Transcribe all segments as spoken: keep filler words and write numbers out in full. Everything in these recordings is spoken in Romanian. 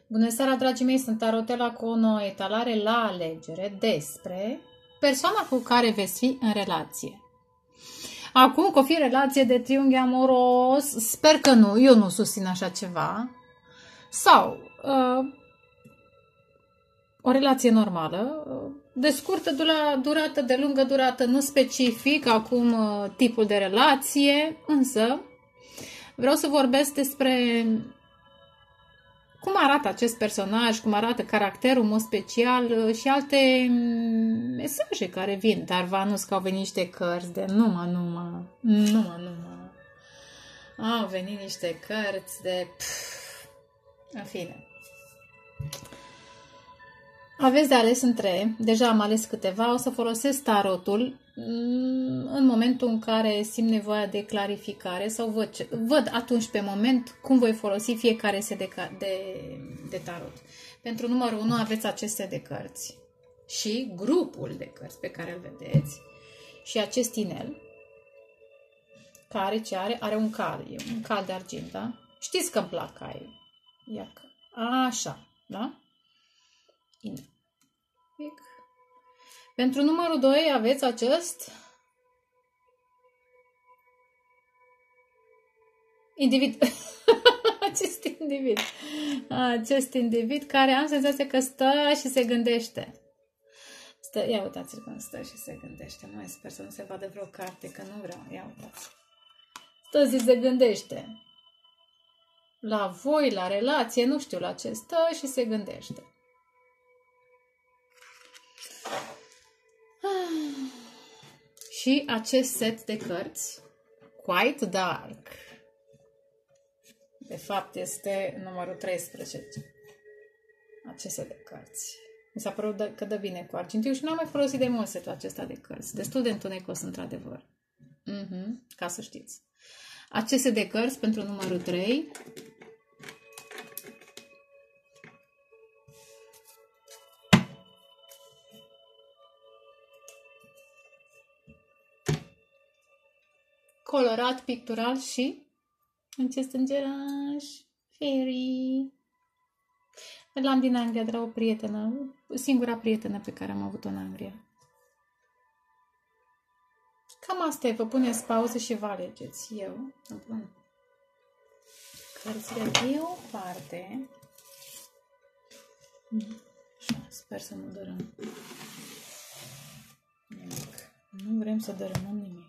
Bună seara, dragii mei, sunt Tarotela cu o nouă etalare la alegere despre persoana cu care veți fi în relație. Acum că o fi relație de triunghi amoros, sper că nu, eu nu susțin așa ceva. Sau uh, o relație normală, de scurtă durată, de lungă durată, nu specific acum uh, tipul de relație, însă vreau să vorbesc despre cum arată acest personaj, cum arată caracterul în mod special și alte mesaje care vin. Dar vă anunț că au venit niște cărți de numai, numai, numai, numai. Au venit niște cărți de... Pff, în fine. Aveți de ales între, deja am ales câteva, o să folosesc tarotul în momentul în care simt nevoia de clarificare sau văd, ce, văd atunci pe moment cum voi folosi fiecare set de, de, de tarot. Pentru numărul unu aveți acest set de cărți și grupul de cărți pe care îl vedeți și acest inel care ce are? Are un cal, e un cal de argint, da? Știți că îmi plac caii. Iacă. Așa, da? Inel. Pic. Pentru numărul doi aveți acest individ. acest individ. Acest individ care am senzația că stă și se gândește. Stă, ia uitați-l cum stă și se gândește. Mai sper să nu se vadă vreo carte, că nu vreau. Ia uitați. Stă și se gândește. La voi, la relație, nu știu la ce stă și se gândește. Și acest set de cărți, Quite Dark, de fapt este numărul treisprezece. Acest set de cărți. Mi s-a părut că dă bine cu argintiu și n-am mai folosit de mult setul acesta de cărți. Destul de întunecos, într-adevăr. Uh-huh, ca să știți. Acest set de cărți pentru numărul trei. Colorat, pictural și acest îngeraș, fairy. L-am din Anglia, de la o prietenă, singura prietenă pe care am avut-o în Anglia. Cam asta e, vă puneți pauză și vă alegeți. Eu îmi pun cărțile de o parte. Așa, sper să nu dărâm nimic. Nu vrem să dărâmăm nimic.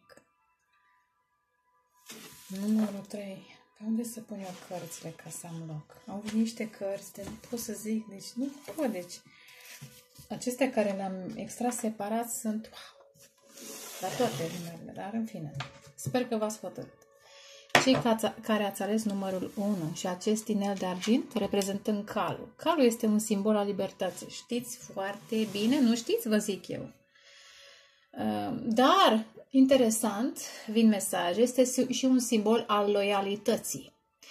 Numărul trei. Pe unde să pun eu cărțile ca să am loc? Au venit niște cărți de... Nu pot să zic, deci nu pot, deci... Acestea care le-am extras separat sunt... Wow! La toate numerele, dar în fine. Sper că v-ați hotărât. Cei care ați ales numărul unu și acest inel de argint reprezentând calul. Calul este un simbol al libertății. Știți foarte bine? Nu știți? Vă zic eu. Dar... interesant, vin mesaje, este și un simbol al loialității.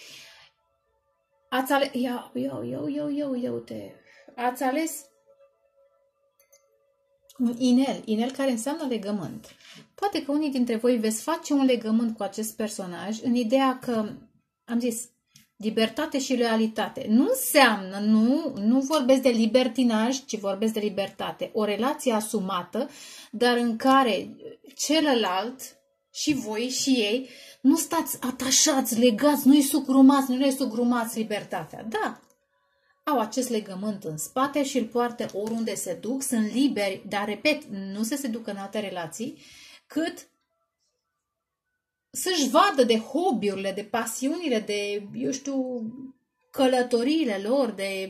Ați ales, ia, ia, ia, ia, ia, ia, uite, ați ales un inel, inel care înseamnă legământ. Poate că unii dintre voi veți face un legământ cu acest personaj în ideea că, am zis, libertate și loialitate. Nu înseamnă, nu, nu vorbesc de libertinaj, ci vorbesc de libertate. O relație asumată, dar în care celălalt și voi și ei nu stați atașați, legați, nu-i sugrumați, nu le sugrumați libertatea. Da, au acest legământ în spate și îl poartă oriunde se duc, sunt liberi, dar, repet, nu se se duc în alte relații, cât să-și vadă de hobby-urile, de pasiunile, de, eu știu, călătoriile lor, de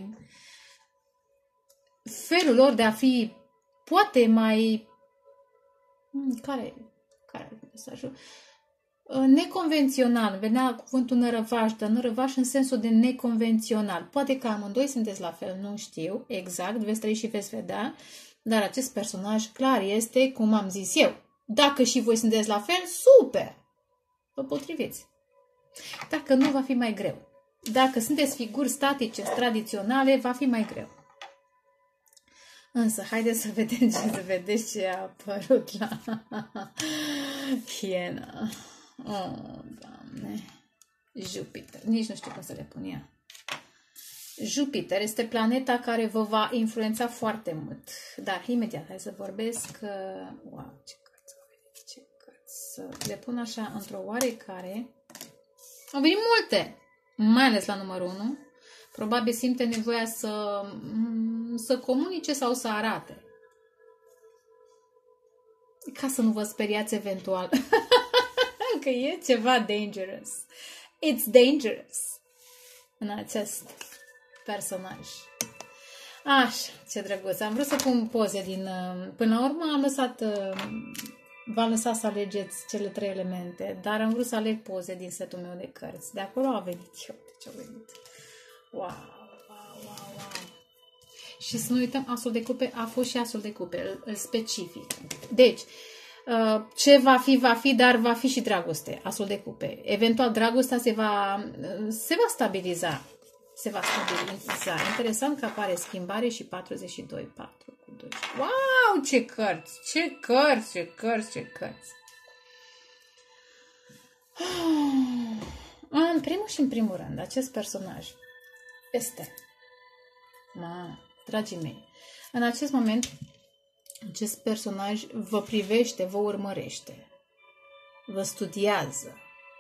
felul lor de a fi poate mai... Care, care e mesajul? Neconvențional. Venea cuvântul nărăvaș, dar nărăvaș în sensul de neconvențional. Poate că amândoi sunteți la fel, nu știu exact, veți trăi și veți vedea, dar acest personaj clar este cum am zis eu. Dacă și voi sunteți la fel, super! Vă potriviți. Dacă nu, va fi mai greu. Dacă sunteți figuri statice, tradiționale, va fi mai greu. Însă, haideți să vedem ce, să vedeți ce a apărut la hiena. Oh, Doamne. Jupiter. Nici nu știu cum să le pun ea. Jupiter este planeta care vă va influența foarte mult. Dar imediat, hai să vorbesc. Wow, ce cărți au venit, ce cărți. Să le pun așa într-o oarecare. Au venit multe, mai ales la numărul unu. Probabil simte nevoia să, să comunice sau să arate. Ca să nu vă speriați eventual. Că e ceva dangerous. It's dangerous în acest personaj. Așa, ce drăguț. Am vrut să pun poze din... Până la urmă am lăsat... V-am lăsat să alegeți cele trei elemente, dar am vrut să aleg poze din setul meu de cărți. De acolo a venit. Eu, de ce a venit? Wow, wow, wow, wow. Și să nu uităm, asul de cupe a fost și asul de cupe, îl, îl specific. Deci, ce va fi, va fi, dar va fi și dragoste, asul de cupe. Eventual, dragostea se va, se va stabiliza. Se va stabiliza. Interesant că apare schimbare și patruzeci și doi, patru cu doi. Wow, ce cărți! Ce cărți, ce cărți, ce cărți! În primul și în primul rând, acest personaj este, ma, dragii mei, în acest moment, acest personaj vă privește, vă urmărește, vă studiază.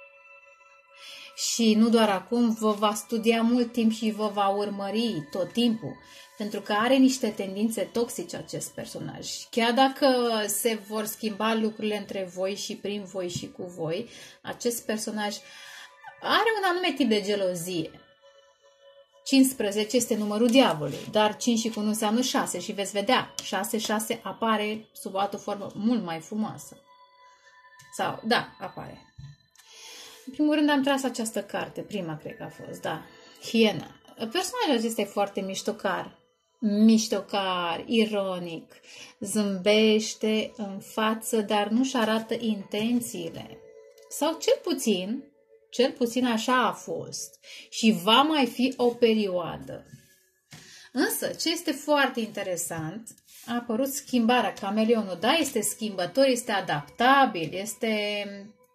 Și nu doar acum, vă va studia mult timp și vă va urmări tot timpul. Pentru că are niște tendințe toxice acest personaj. Chiar dacă se vor schimba lucrurile între voi și prin voi și cu voi, acest personaj are un anume tip de gelozie. cincisprezece este numărul diavolului, dar cinci și cu unu înseamnă șase și veți vedea, șase șase apare sub o altă formă mult mai frumoasă. Sau, da, apare. În primul rând am tras această carte, prima cred că a fost, da, Hiena. Personajul acesta e foarte miștocar, miștocar, ironic, zâmbește în față, dar nu-și arată intențiile. Sau cel puțin, cel puțin așa a fost și va mai fi o perioadă. Însă, ce este foarte interesant, a apărut schimbarea, cameleonul, da, este schimbător, este adaptabil, este...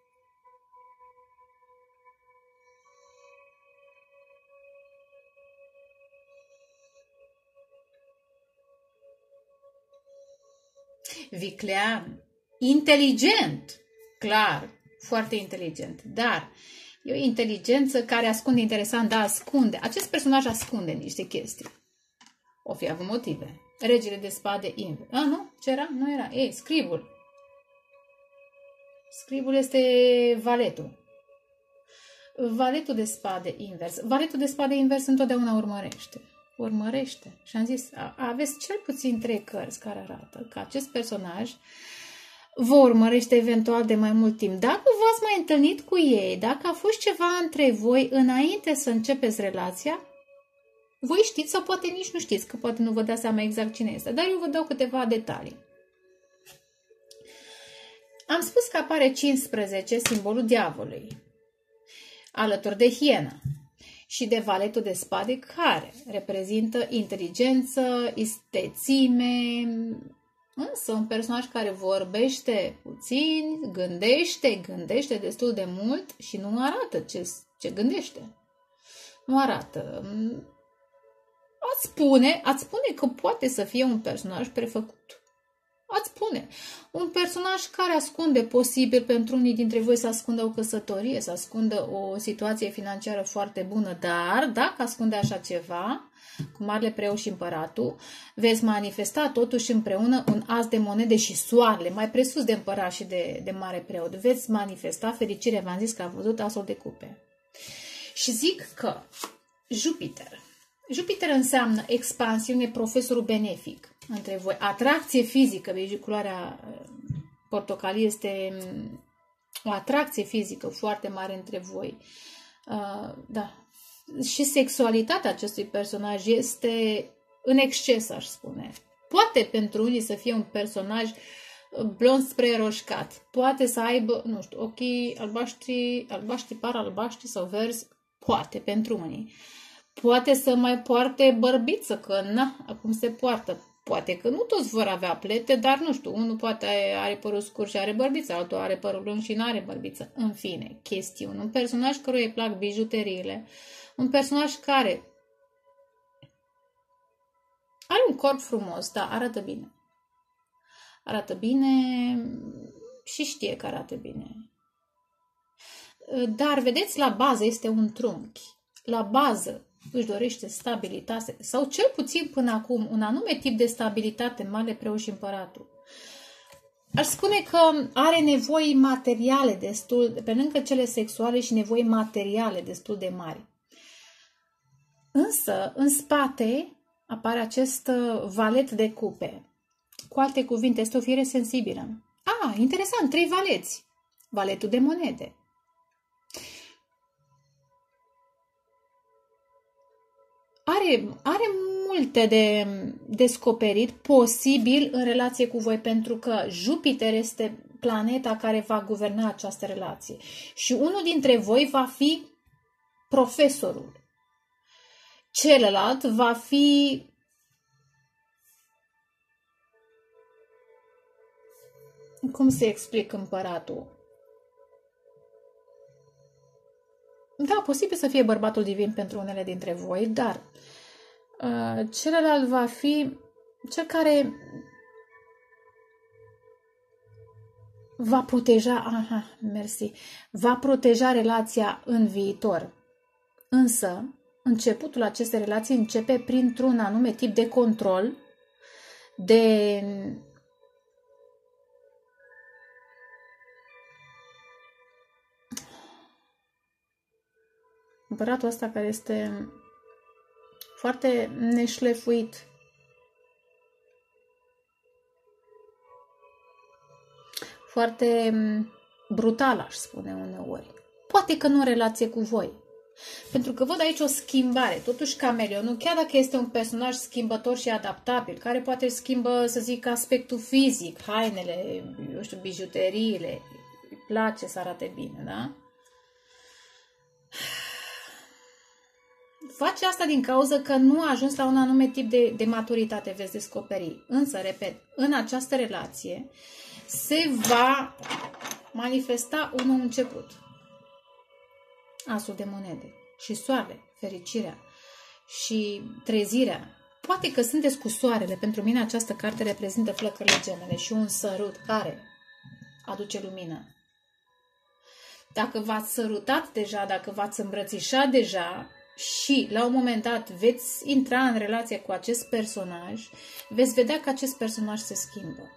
viclean, inteligent, clar, foarte inteligent, dar e o inteligență care ascunde, interesant, da, ascunde. Acest personaj ascunde niște chestii. O fi avut motive. Regele de spade invers. A, nu? Ce era? Nu era. Ei, scribul. Scribul este valetul. Valetul de spade invers. Valetul de spade invers întotdeauna urmărește. Urmărește. Și am zis, aveți cel puțin trei cărți care arată că acest personaj vă urmărește eventual de mai mult timp. Dacă v-ați mai întâlnit cu ei, dacă a fost ceva între voi înainte să începeți relația, voi știți sau poate nici nu știți, că poate nu vă dați seama exact cine este, dar eu vă dau câteva detalii. Am spus că apare cincisprezece, simbolul diavolului, alături de hiena și de valetul de spade, care reprezintă inteligență, istețime, însă un personaj care vorbește puțin, gândește, gândește destul de mult și nu arată ce, ce gândește. Nu arată. Ați spune, ați spune că poate să fie un personaj prefăcut. Ați spune. Un personaj care ascunde, posibil pentru unii dintre voi să ascundă o căsătorie, să ascundă o situație financiară foarte bună, dar dacă ascunde așa ceva, cu Marele Preot și Împăratul, veți manifesta totuși împreună un as de monede și soarele, mai presus de Împărat și de, de Mare Preot. Veți manifesta fericire, v-am zis că am văzut asul de cupe. Și zic că Jupiter, Jupiter înseamnă expansiune, profesorul benefic între voi. Atracție fizică, vezi, culoarea portocalie este o atracție fizică foarte mare între voi. Uh, da. Și sexualitatea acestui personaj este în exces, aș spune. Poate pentru unii să fie un personaj blond spre roșcat. Poate să aibă, nu știu, ochii albaștri, albaștri, par albaștri sau verzi. Poate pentru unii. Poate să mai poarte bărbiță, că na, acum se poartă. Poate că nu toți vor avea plete, dar nu știu, unul poate are părul scurt și are bărbiță, altul are părul lung și nu are bărbiță. În fine, chestiuni. Un personaj căruia îi plac bijuteriile, un personaj care Are un corp frumos, da, arată bine. Arată bine și știe că arată bine. Dar, vedeți, la bază este un trunchi. La bază își dorește stabilitate, sau cel puțin până acum un anume tip de stabilitate, Marele Preot și Împăratul. Aș spune că are nevoi materiale destul, pe lângă cele sexuale, și nevoi materiale destul de mari. Însă, în spate apare acest valet de cupe. Cu alte cuvinte, este o fiere sensibilă. Ah, interesant, trei valeți. Valetul de monede. Are, are multe de descoperit posibil în relație cu voi, pentru că Jupiter este planeta care va guverna această relație. Și unul dintre voi va fi profesorul. Celălalt va fi cum se explic împăratul? Da, posibil să fie bărbatul divin pentru unele dintre voi, dar uh, celălalt va fi cel care va proteja, aha, mersi, va proteja relația în viitor. Însă, începutul acestei relații începe printr-un anume tip de control, de împăratul ăsta care este foarte neșlefuit. Foarte brutal, aș spune uneori. Poate că nu în relație cu voi. Pentru că văd aici o schimbare. Totuși, Cameleonul, chiar dacă este un personaj schimbător și adaptabil, care poate schimbă, să zic, aspectul fizic, hainele, eu știu, bijuteriile, îi place să arate bine, da? Face asta din cauza că nu a ajuns la un anume tip de, de maturitate, veți descoperi. Însă, repet, în această relație se va manifesta un nou început. Asul de monede și soarele, fericirea și trezirea. Poate că sunteți cu soarele. Pentru mine această carte reprezintă flăcările gemene și un sărut care aduce lumină. Dacă v-ați sărutat deja, dacă v-ați îmbrățișat deja și la un moment dat veți intra în relație cu acest personaj, veți vedea că acest personaj se schimbă.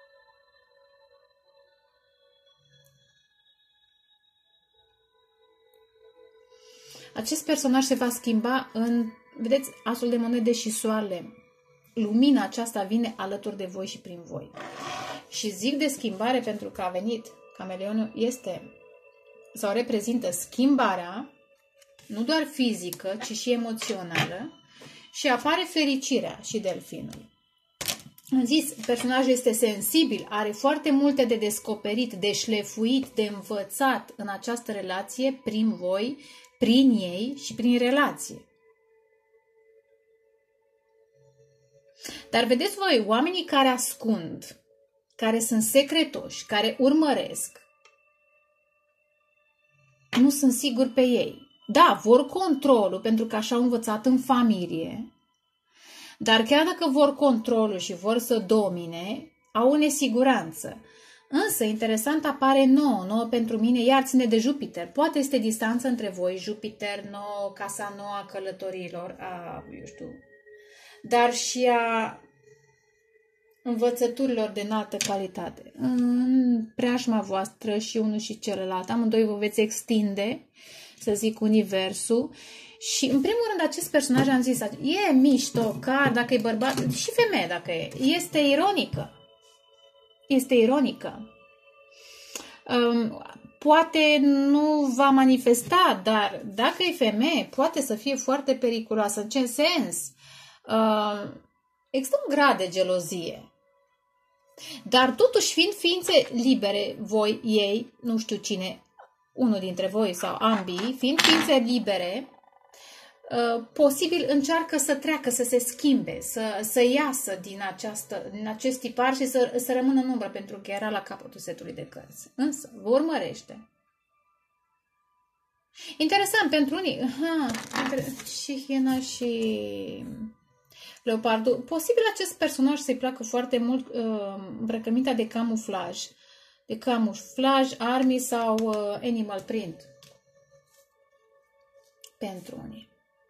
Acest personaj se va schimba în, vedeți, asul de monede și soarele. Lumina aceasta vine alături de voi și prin voi. Și zic de schimbare pentru că a venit Cameleonul, este sau reprezintă schimbarea, nu doar fizică, ci și emoțională, și apare fericirea și delfinul. Am zis, personajul este sensibil, are foarte multe de descoperit, de șlefuit, de învățat în această relație prin voi, prin ei și prin relație. Dar vedeți voi, oamenii care ascund, care sunt secretoși, care urmăresc, nu sunt siguri pe ei. Da, vor controlul, pentru că așa au învățat în familie, dar chiar dacă vor controlul și vor să domine, au o nesiguranță. Însă, interesant apare nouă, nouă pentru mine, iar ține de Jupiter. Poate este distanță între voi, Jupiter, nouă, casa nouă a călătorilor, a, eu știu, dar și a învățăturilor de înaltă calitate. În preajma voastră și unul și celălalt, amândoi vă veți extinde, să zic, universul. Și, în primul rând, acest personaj, am zis, e miștocar, dacă e bărbat, și femeie dacă e, este ironică. Este ironică. Um, poate nu va manifesta, dar dacă e femeie, poate să fie foarte periculoasă. În ce sens? Uh, există un grad de gelozie. Dar totuși, fiind ființe libere, voi, ei, nu știu cine, unul dintre voi sau ambii, fiind ființe libere, uh, posibil încearcă să treacă, să se schimbe, să, să iasă din, această, din acest tipar și să, să rămână în umbră, pentru că era la capătul setului de cărți. Însă, vă urmărește. Interesant, pentru unii, aha, și hiena și Leopardul. Posibil acest personaj să-i placă foarte mult uh, îmbrăcămintea de camuflaj. De camuflaj, army sau uh, animal print. Pentru unii.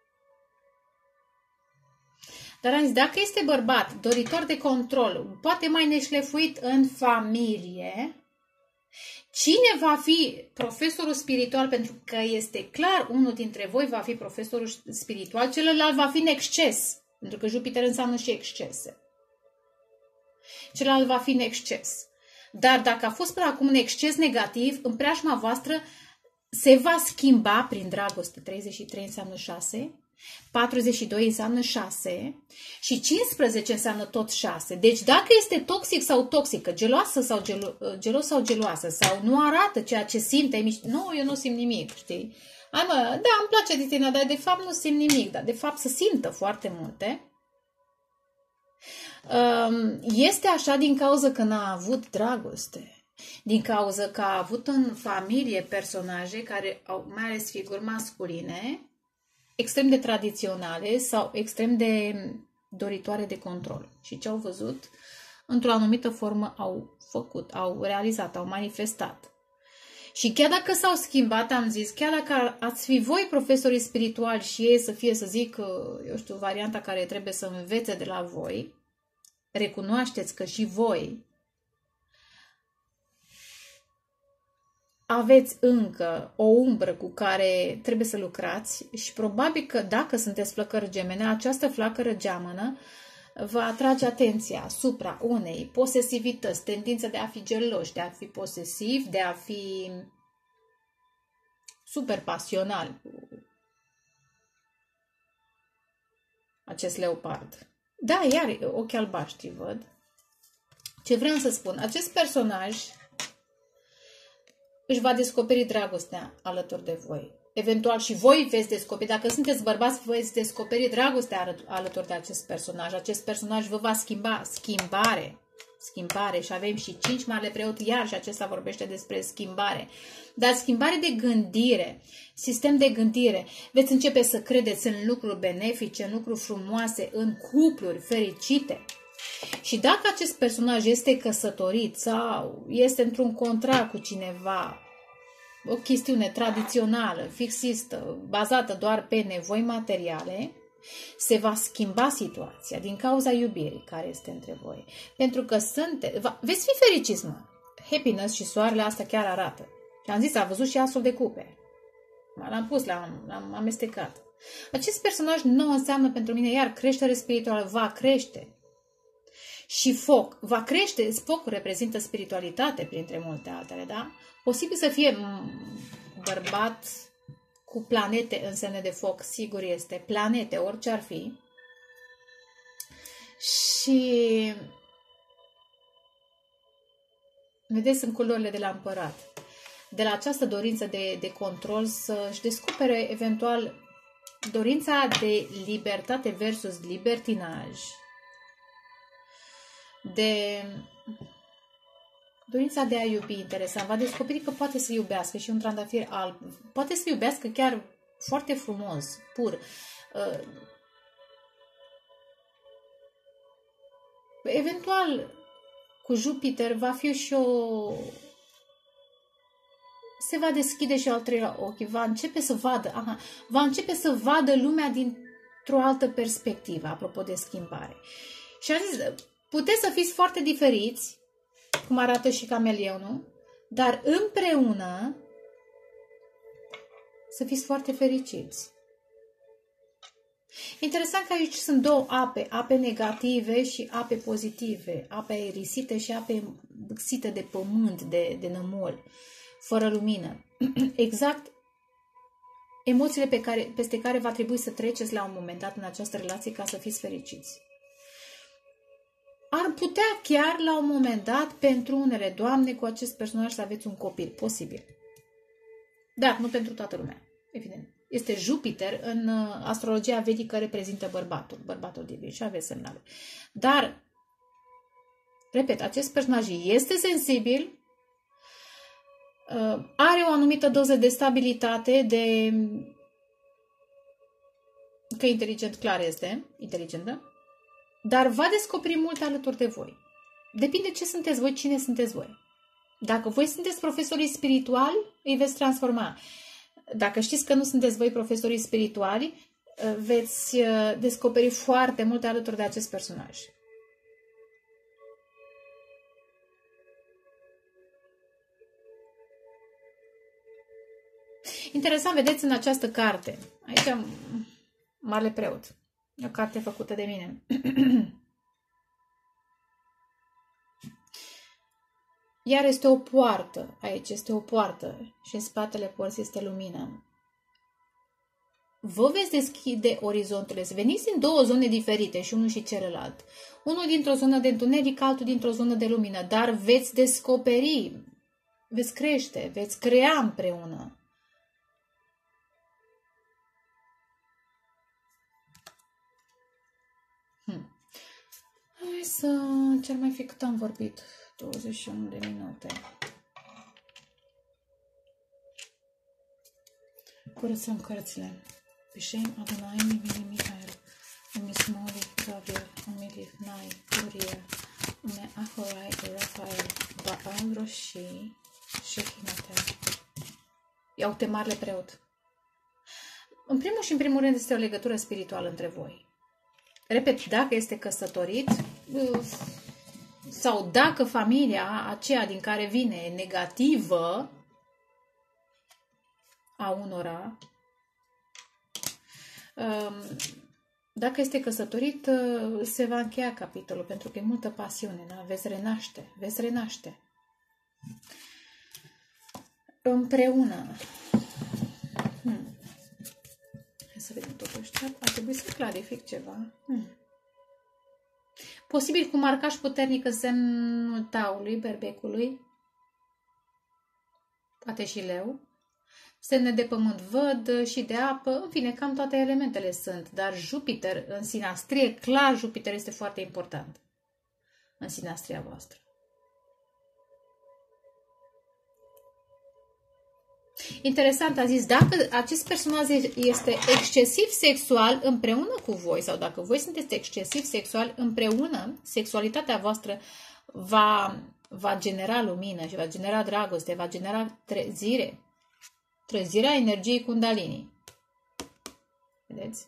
Dar am zis, dacă este bărbat, doritor de control, poate mai neșlefuit în familie, cine va fi profesorul spiritual? Pentru că este clar, unul dintre voi va fi profesorul spiritual, celălalt va fi în exces. Pentru că Jupiter înseamnă și excese. Celălalt va fi în exces. Dar dacă a fost până acum un exces negativ, în preajma voastră se va schimba prin dragoste. treizeci și trei înseamnă șase, patruzeci și doi înseamnă șase și cincisprezece înseamnă tot șase. Deci dacă este toxic sau toxică, geloasă sau gelo, gelos sau geloasă, sau nu arată ceea ce simte, nu, eu nu simt nimic, știi? Hai mă, da, îmi place de tine, dar de fapt nu simt nimic, dar de fapt să simtă foarte multe. Este așa din cauza că n-a avut dragoste, din cauza că a avut în familie personaje care au, mai ales figuri masculine, extrem de tradiționale sau extrem de doritoare de control. Și ce au văzut, într-o anumită formă au făcut, au realizat, au manifestat. Și chiar dacă s-au schimbat, am zis, chiar dacă ați fi voi profesorii spirituali și ei să fie, să zic, eu știu, varianta care trebuie să învețe de la voi, recunoașteți că și voi aveți încă o umbră cu care trebuie să lucrați și probabil că dacă sunteți flăcără gemene, această flacără geamănă va atrage atenția asupra unei posesivități, tendința de a fi geloși, de a fi posesiv, de a fi super pasional cu acest leopard. Da, iar ochi albaștri văd. Ce vreau să spun, acest personaj își va descoperi dragostea alături de voi. Eventual și voi veți descoperi, dacă sunteți bărbați, veți descoperi dragostea alături de acest personaj. Acest personaj vă va schimba, schimbare, schimbare și avem și cinci marele preot iar și acesta vorbește despre schimbare. Dar schimbare de gândire, sistem de gândire. Veți începe să credeți în lucruri benefice, în lucruri frumoase, în cupluri fericite. Și dacă acest personaj este căsătorit sau este într-un contract cu cineva, o chestiune tradițională, fixistă, bazată doar pe nevoi materiale, se va schimba situația din cauza iubirii care este între voi. Pentru că sunte, veți fi fericiți, mă. Happiness și soarele asta chiar arată. Și am zis, a văzut și asul de cupe. L-am pus, l-am amestecat. Acest personaj nu înseamnă pentru mine, iar creștere spirituală va crește. Și foc va crește, focul reprezintă spiritualitate printre multe altele, da? Posibil să fie bărbat cu planete în semne de foc, sigur este, planete, orice ar fi. Și vedeți, sunt culorile de la împărat. De la această dorință de, de control să-și descopere eventual dorința de libertate versus libertinaj. De dorința de a iubi, interesant. Va descoperi că poate să iubească și un trandafir alb. Poate să iubească chiar foarte frumos, pur. Eventual, cu Jupiter va fi și o... se va deschide și al treilea ochi. Va începe să vadă, aha, va începe să vadă lumea dintr-o altă perspectivă, apropo de schimbare. Și am zis, puteți să fiți foarte diferiți, cum arată și camelionul, dar împreună să fiți foarte fericiți. Interesant că aici sunt două ape, ape negative și ape pozitive, ape aerisite și ape buxite de pământ, de, de nămol, fără lumină. Exact emoțiile pe care, peste care va trebui să treceți la un moment dat în această relație ca să fiți fericiți. Ar putea chiar la un moment dat, pentru unele doamne, cu acest personaj să aveți un copil. Posibil. Dar nu pentru toată lumea. Evident. Este Jupiter în astrologia vedică reprezintă bărbatul. Bărbatul divin și aveți semnale. Dar, repet, acest personaj este sensibil, are o anumită doză de stabilitate, de... că inteligent clar este, inteligentă. dar va descoperi multe alături de voi. Depinde ce sunteți voi, cine sunteți voi. Dacă voi sunteți profesorii spirituali, îi veți transforma. Dacă știți că nu sunteți voi profesorii spirituali, veți descoperi foarte multe alături de acest personaj. Interesant, vedeți în această carte, aici am Marele Preot, o carte făcută de mine. Iar este o poartă, aici este o poartă și în spatele porții este lumină. Vă veți deschide orizonturile, veniți în două zone diferite și unul și celălalt. Unul dintr-o zonă de întuneric, altul dintr-o zonă de lumină, dar veți descoperi, veți crește, veți crea împreună. Hmm. Hai să... ce-ar mai fi cât am vorbit? douăzeci și unu de minute. Curățăm cărțile. Pishem, Adonai, Mimini, Mihail, Umismori, Gabriel, Umili, Nai, Uriel, Ume, Ahorai, Rafael, Baal, Roshi, Shechinatel. Iau te Marele Preot. În primul și în primul rând este o legătură spirituală între voi. Repet, dacă este căsătorit sau dacă familia aceea din care vine e negativă a unora, dacă este căsătorit, se va încheia capitolul, pentru că e multă pasiune, da? Veți renaște, veți renaște. Împreună. Hmm. Hai să vedem totuși. Ar trebui să clarific ceva. Hmm. Posibil cu marcaj puternic în semnul taului, berbecului, poate și leu. Semne de pământ văd și de apă, în fine, cam toate elementele sunt, dar Jupiter în sinastrie, clar Jupiter este foarte important în sinastria voastră. Interesant, a zis, dacă acest personaj este excesiv sexual împreună cu voi sau dacă voi sunteți excesiv sexual împreună, sexualitatea voastră va, va genera lumină și va genera dragoste, va genera trezire. Trezirea energiei Kundalini. Vedeți?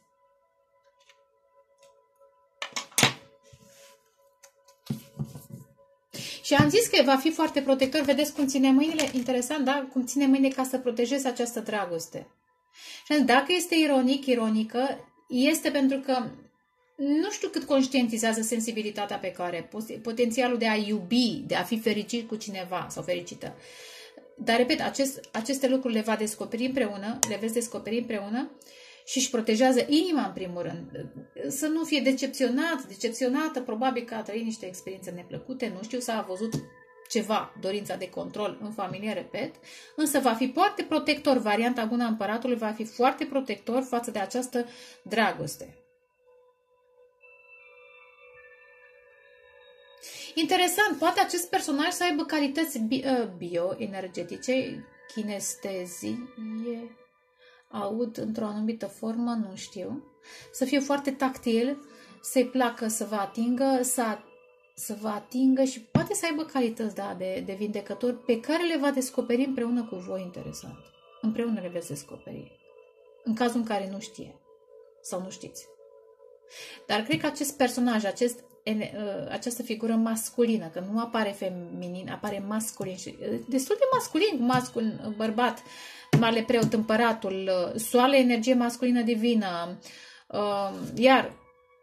Și am zis că va fi foarte protector. Vedeți cum ține mâinile? Interesant, da? Cum ține mâinile ca să protejeze această dragoste. Și dacă este ironic, ironică, este pentru că nu știu cât conștientizează sensibilitatea pe care, potențialul de a iubi, de a fi fericit cu cineva sau fericită. Dar, repet, acest, aceste lucruri le va descoperi împreună, le veți descoperi împreună și își protejează inima în primul rând. Să nu fie decepționat, decepționată, probabil că a trăit niște experiențe neplăcute, nu știu, s-a văzut ceva, dorința de control în familie, repet, însă va fi foarte protector, varianta bună a împăratului va fi foarte protector față de această dragoste. Interesant, poate acest personaj să aibă calități bioenergetice, kinestezie, aud într-o anumită formă, nu știu, să fie foarte tactil, să-i placă să vă atingă, să, să vă atingă și poate să aibă calități da, de, de vindecător pe care le va descoperi împreună cu voi, interesant. Împreună le veți descoperi. În cazul în care nu știe sau nu știți. Dar cred că acest personaj, acest această figură masculină, că nu apare feminin, apare masculin și destul de masculin, masculin, bărbat, Marele Preot, împăratul, soare, energie masculină divină, iar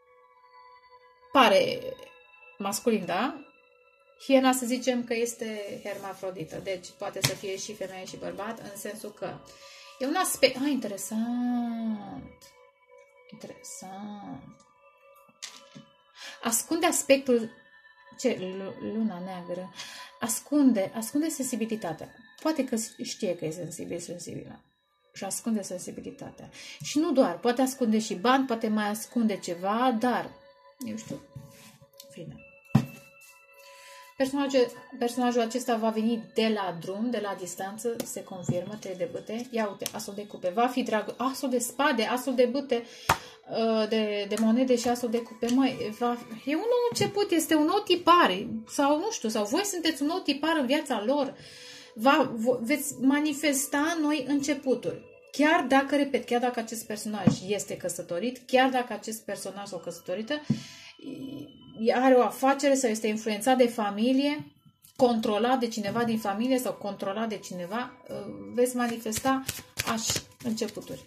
pare masculin, da? Hiena să zicem că este hermafrodită, deci poate să fie și femeie și bărbat, în sensul că e un aspect, ah, interesant, interesant. Ascunde aspectul, ce, luna neagră, ascunde, ascunde sensibilitatea. Poate că știe că e sensibil, sensibilă. Și ascunde sensibilitatea. Și nu doar, poate ascunde și bani, poate mai ascunde ceva, dar, eu știu, fine. Personajul, personajul acesta va veni de la drum, de la distanță, se confirmă, trei de bâte. Ia uite, asul de cupe. Va fi drag, asul de spade, asul de bâte, de, de monede și asul de cupe. Măi, va, e un nou început, este un nou tipar. Sau nu știu, sau voi sunteți un nou tipar în viața lor. Va, veți manifesta noi începuturi. Chiar dacă, repet, chiar dacă acest personaj este căsătorit, chiar dacă acest personaj sau căsătorită are o afacere sau este influențat de familie, controlat de cineva din familie sau controlat de cineva, veți manifesta așa începuturi.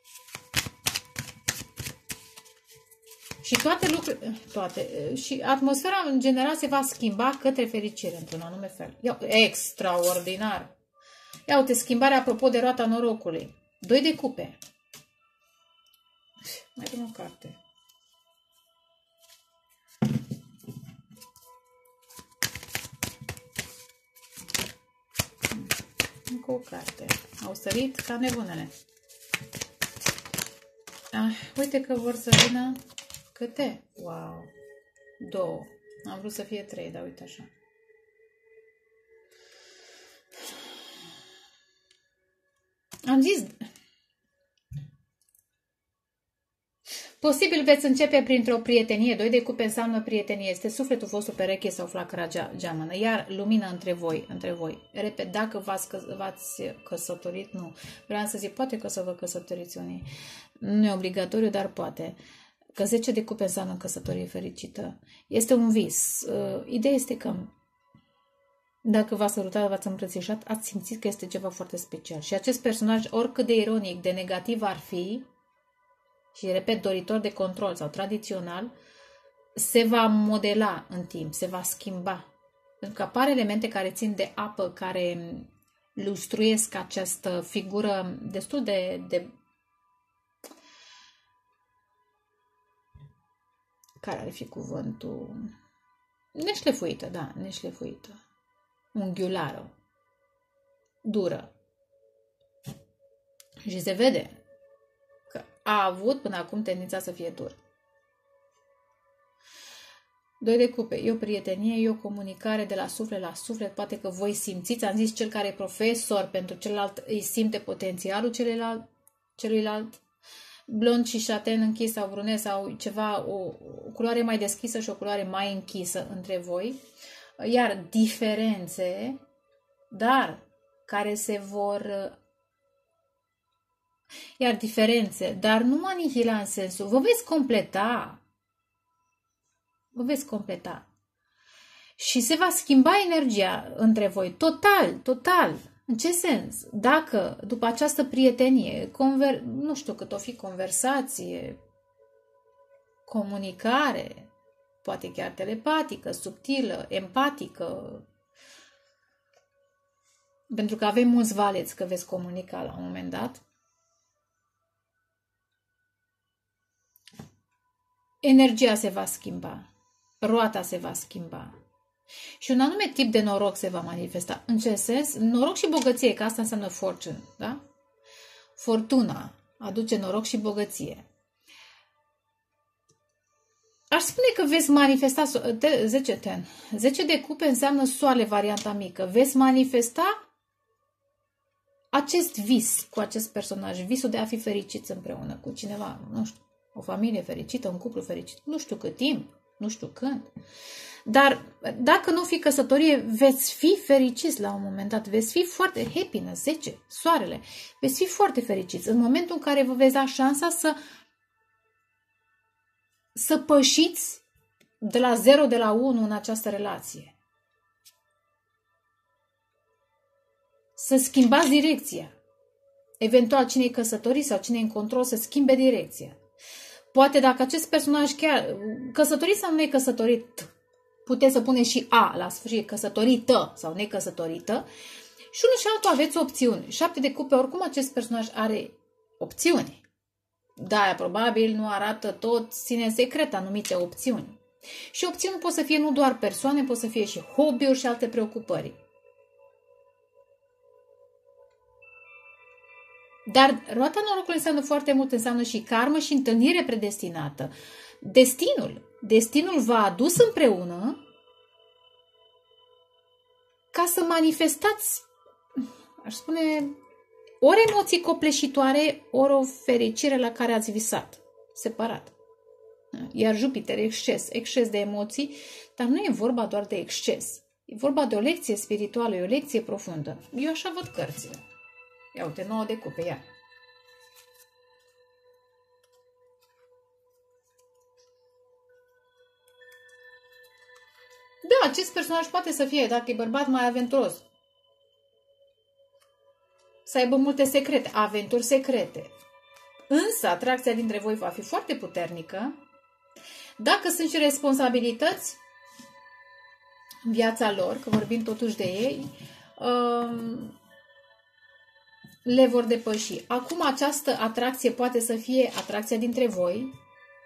Și toate lucrurile, toate, și atmosfera în general se va schimba către fericire într-un anume fel. Ia, extraordinar! Ia uite, schimbarea apropo de roata norocului. Doi de cupe. Mai dăm o carte. Încă o carte. Au sărit ca nebunele. Ah, uite că vor să vină câte? Wow! Două. Am vrut să fie trei, dar uite așa. Am zis... Posibil veți începe printr-o prietenie. Doi de cupe înseamnă prietenie. Este sufletul vostru pereche sau flacăra geamănă. Iar lumină între voi. Între voi. Repet, dacă v-ați căsătorit, nu. Vreau să zic, poate că să vă căsătoriți unii. Nu e obligatoriu, dar poate. Că zece de cupe înseamnă căsătorie fericită. Este un vis. Ideea este că dacă v-ați sărutat, v-ați îmbrățișat, ați simțit că este ceva foarte special. Și acest personaj, oricât de ironic, de negativ ar fi, și repet, doritor de control sau tradițional, se va modela în timp, se va schimba. Pentru că apar elemente care țin de apă, care lustruiesc această figură destul de, de... care ar fi cuvântul? Neșlefuită, da, neșlefuită. Unghiulară. Dură. Și se vede că a avut până acum tendința să fie dur. Doi de cupe. E o prietenie, e o comunicare de la suflet la suflet. Poate că voi simțiți, am zis, cel care e profesor, pentru celălalt îi simte potențialul celuilalt, celuilalt. Blond și șaten închis sau brunet sau ceva, o, o culoare mai deschisă și o culoare mai închisă între voi. Iar diferențe, dar care se vor... Iar diferențe, dar nu anihila în sensul, vă veți completa. Vă veți completa. Și se va schimba energia între voi, total, total. În ce sens? Dacă după această prietenie, conver, nu știu cât o fi, conversație, comunicare, poate chiar telepatică, subtilă, empatică, pentru că avem mulți valeți că veți comunica la un moment dat, energia se va schimba, roata se va schimba și un anume tip de noroc se va manifesta. În ce sens? Noroc și bogăție, că asta înseamnă fortune, da? Fortuna aduce noroc și bogăție. Aș spune că veți manifesta zece ten. zece de cupe înseamnă soare, varianta mică. Veți manifesta acest vis cu acest personaj, visul de a fi fericiți împreună cu cineva, nu știu, o familie fericită, un cuplu fericit, nu știu cât timp, nu știu când. Dar dacă nu fi căsătorie, veți fi fericiți la un moment dat, veți fi foarte happiness, zece, soarele, veți fi foarte fericiți în momentul în care vă veți da șansa să să pășiți de la zero, de la unu în această relație. Să schimbați direcția. Eventual cine e căsătorit sau cine e în control să schimbe direcția. Poate dacă acest personaj chiar căsătorit sau necăsătorit, puteți să puneți și A la sfârșit, căsătorită sau necăsătorită, și unul și altul aveți opțiuni. Șapte de cupe, oricum acest personaj are opțiuni. Da, probabil nu arată tot, ține în secret anumite opțiuni. Și opțiuni pot să fie nu doar persoane, pot să fie și hobby-uri și alte preocupări. Dar roata norocului înseamnă foarte mult, înseamnă și karmă și întâlnire predestinată. Destinul. Destinul v-a adus împreună ca să manifestați, aș spune, ori emoții copleșitoare, ori o fericire la care ați visat, separat. Iar Jupiter, exces, exces de emoții, dar nu e vorba doar de exces. E vorba de o lecție spirituală, e o lecție profundă. Eu așa văd cărțile. Ia uite, nouă de cupe, ia. Da, acest personaj poate să fie, dacă e bărbat, mai aventuros. Să aibă multe secrete, aventuri secrete. Însă, atracția dintre voi va fi foarte puternică. Dacă sunt și responsabilități în viața lor, că vorbim totuși de ei, le vor depăși. Acum această atracție poate să fie atracția dintre voi.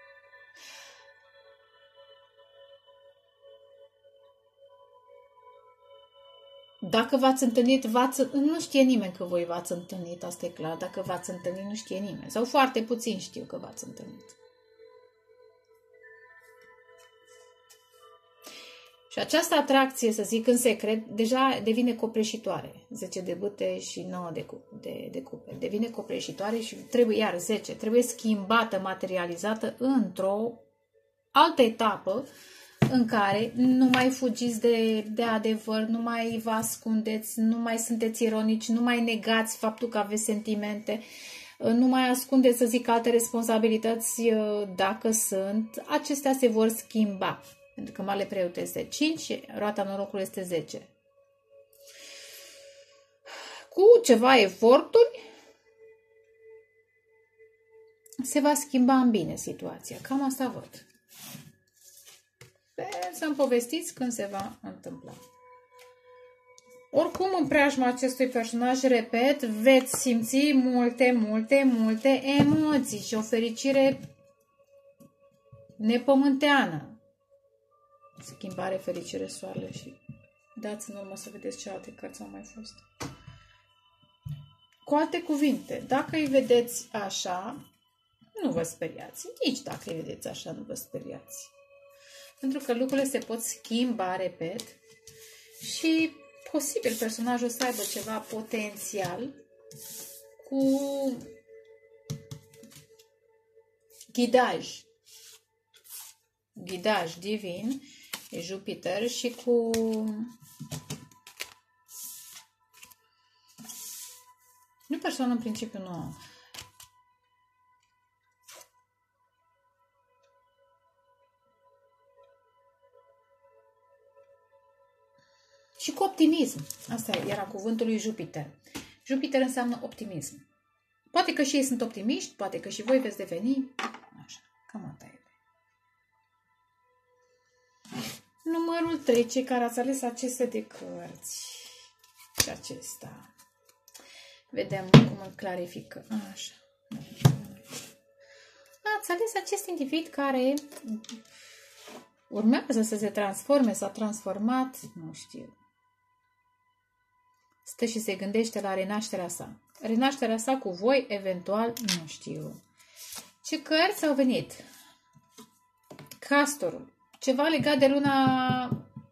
Dacă v-ați întâlnit, v-ați, nu știe nimeni că voi v-ați întâlnit, asta e clar. Dacă v-ați întâlnit, nu știe nimeni. Sau foarte puțin știu că v-ați întâlnit. Și această atracție, să zic în secret, deja devine copleșitoare. zece de bâte și nouă de, cu, de, de cupe. Devine copleșitoare și trebuie, iar zece, trebuie schimbată, materializată într-o altă etapă în care nu mai fugiți de, de adevăr, nu mai vă ascundeți, nu mai sunteți ironici, nu mai negați faptul că aveți sentimente, nu mai ascundeți, să zic, alte responsabilități dacă sunt. Acestea se vor schimba. Pentru că Marele Preot este cinci și roata norocului este zece. Cu ceva eforturi se va schimba în bine situația. Cam asta văd. Să-mi povestiți când se va întâmpla. Oricum, în preajma acestui personaj, repet, veți simți multe, multe, multe emoții și o fericire nepământeană. Schimbare, fericire, soarele și dați în urmă să vedeți ce alte cărți au mai fost. Cu alte cuvinte, dacă îi vedeți așa, nu vă speriați. Nici dacă îi vedeți așa, nu vă speriați. Pentru că lucrurile se pot schimba, repet, și posibil personajul să aibă ceva potențial cu ghidaj. Ghidaj divin, Jupiter și cu nu persoană în principiu nu. Și cu optimism. Asta era cuvântul lui Jupiter. Jupiter înseamnă optimism. Poate că și ei sunt optimiști, poate că și voi veți deveni. Așa, cam asta e. Numărul trei, cei care ați ales aceste de cărți. Și acesta. Vedem cum îl clarifică. Așa. Ați ales acest individ care urmează să se transforme, s-a transformat, nu știu. Stă și se gândește la renașterea sa. Renașterea sa cu voi, eventual, nu știu. Ce cărți au venit? Castorul. Ceva legat de luna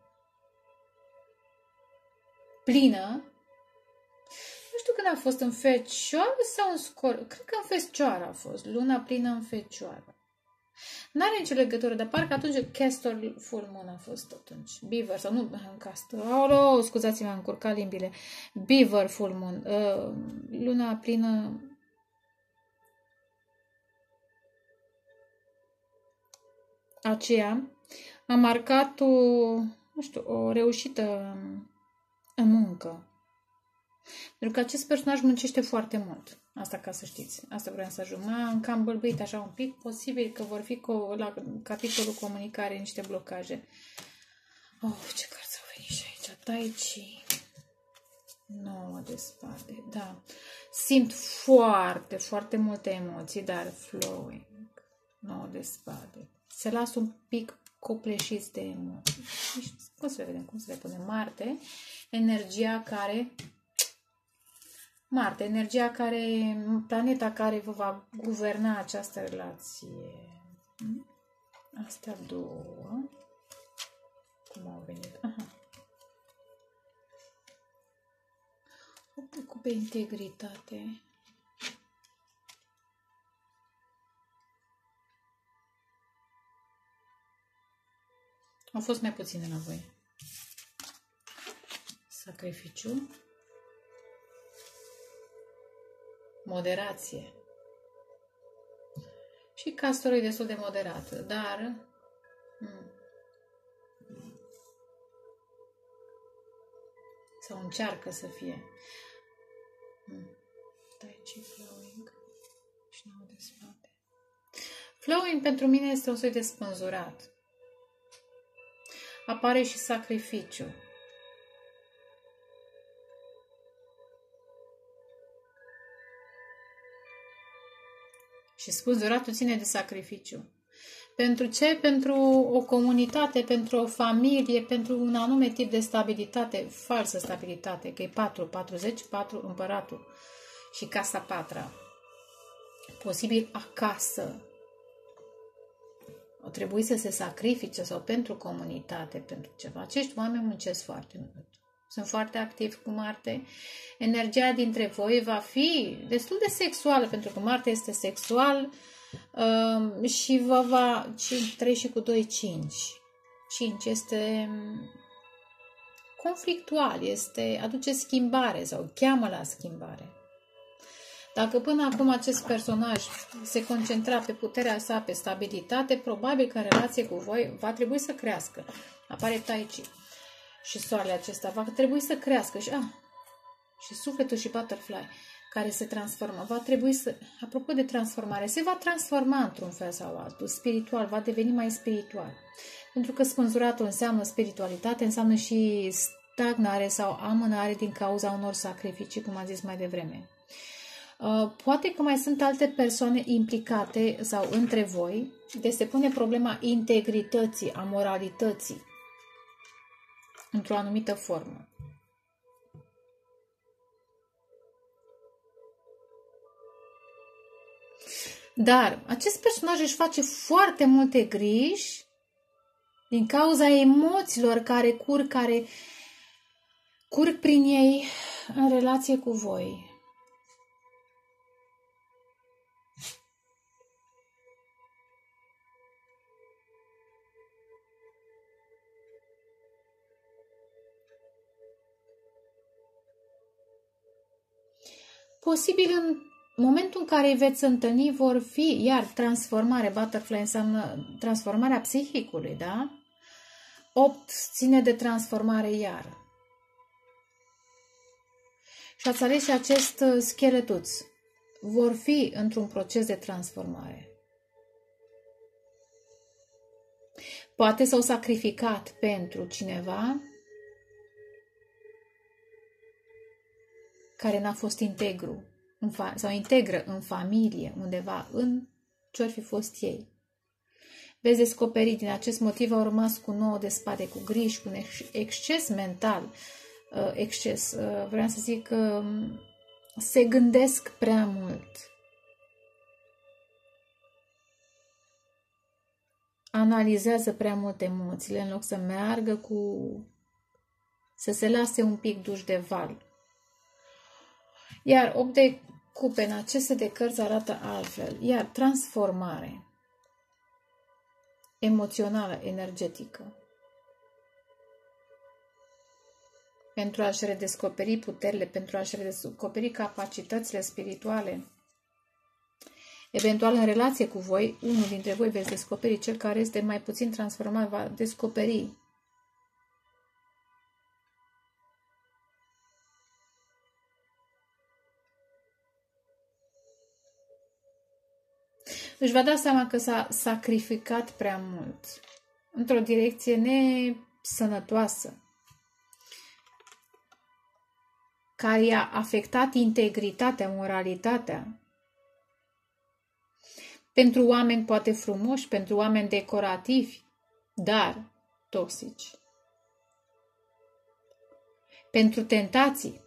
plină. Nu știu când a fost, în Fecioară sau în Scor... Cred că în Fecioară a fost. Luna plină în Fecioară. N-are nicio legătură, dar parcă atunci Castor Full Moon a fost atunci. Beaver, sau nu, în Castor. Aoleu, scuzați-mă, am încurcat limbile. Beaver Full Moon. Uh, luna plină... Aceea a marcat o, nu știu, o reușită în muncă. Pentru că acest personaj muncește foarte mult. Asta ca să știți. Asta vreau să ajung. M-am cam bălbuit așa un pic. Posibil că vor fi la capitolul comunicare niște blocaje. Oh, ce cărți au venit și aici. Tai Chi. Nouă de spade. Da. Simt foarte, foarte multe emoții, dar flowing. Nouă de spade. Se lasă un pic copleșiți de emoții. Cum să le vedem? Cum să le punem? Marte. Energia care... Marte, energia care, planeta care vă va guverna această relație. Astea două. Cum au venit? Aha. pe integritate. Au fost mai puține la voi. Sacrificiu. Moderație. Și castorul e destul de moderat, dar hmm, sau încearcă să fie. Hmm. Tai Chi Flowing și nouă de spate. Flowing pentru mine este un soi de spânzurat. Apare și sacrificiu. Și spânzuratul ține de sacrificiu. Pentru ce? Pentru o comunitate, pentru o familie, pentru un anume tip de stabilitate, falsă stabilitate, că e patru, patruzeci, patru, împăratul și casa patra. Posibil acasă. O trebuie să se sacrifice sau pentru comunitate, pentru ceva. Acești oameni muncesc foarte mult. Sunt foarte activi cu Marte. Energia dintre voi va fi destul de sexuală, pentru că Marte este sexual uh, și vă va... trei și cu doi, cinci. cinci este conflictual, este, aduce schimbare sau cheamă la schimbare. Dacă până acum acest personaj se concentra pe puterea sa, pe stabilitate, probabil că în relație cu voi va trebui să crească. Apare Tai Chi. Și soarele acesta va trebui să crească. Și, ah, și sufletul și butterfly care se transformă. Va trebui să, apropo de transformare, se va transforma într-un fel sau altul. Spiritual, va deveni mai spiritual. Pentru că spânzuratul înseamnă spiritualitate, înseamnă și stagnare sau amânare din cauza unor sacrificii, cum am zis mai devreme. Uh, poate că mai sunt alte persoane implicate sau între voi, de se pune problema integrității, a moralității, într-o anumită formă. Dar acest personaj își face foarte multe griji din cauza emoțiilor care curg, care curg prin ei în relație cu voi. Posibil în momentul în care îi veți întâlni vor fi, iar transformare, butterfly înseamnă transformarea psihicului, da? opt ține de transformare iar. Și ați ales și acest scheletuț. Vor fi într-un proces de transformare. Poate s-au sacrificat pentru cineva care n-a fost integru în sau integră în familie, undeva în ce-or fi fost ei. Veți descoperi din acest motiv au rămas cu nouă de spade, cu griji, cu un exces mental, exces, vreau să zic că se gândesc prea mult. Analizează prea mult emoțiile în loc să meargă cu... să se lase un pic duși de val. Iar opt de cupe în aceste de cărți arată altfel. Iar transformare emoțională, energetică. Pentru a-și redescoperi puterile, pentru a-și redescoperi capacitățile spirituale. Eventual în relație cu voi, unul dintre voi veți descoperi, cel care este mai puțin transformat va descoperi își va da seama că s-a sacrificat prea mult într-o direcție nesănătoasă, care i-a afectat integritatea, moralitatea. Pentru oameni poate frumoși, pentru oameni decorativi, dar toxici. Pentru tentații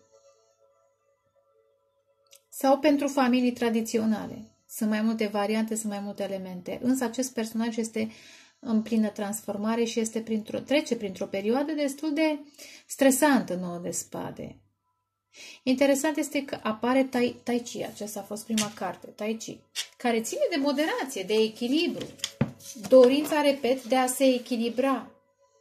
sau pentru familii tradiționale. Sunt mai multe variante, sunt mai multe elemente. Însă acest personaj este în plină transformare și este printr-o, trece printr-o perioadă destul de stresantă, nouă de spade. Interesant este că apare Tai, tai Chi, aceasta a fost prima carte, Tai Chi, care ține de moderație, de echilibru. Dorința, repet, de a se echilibra.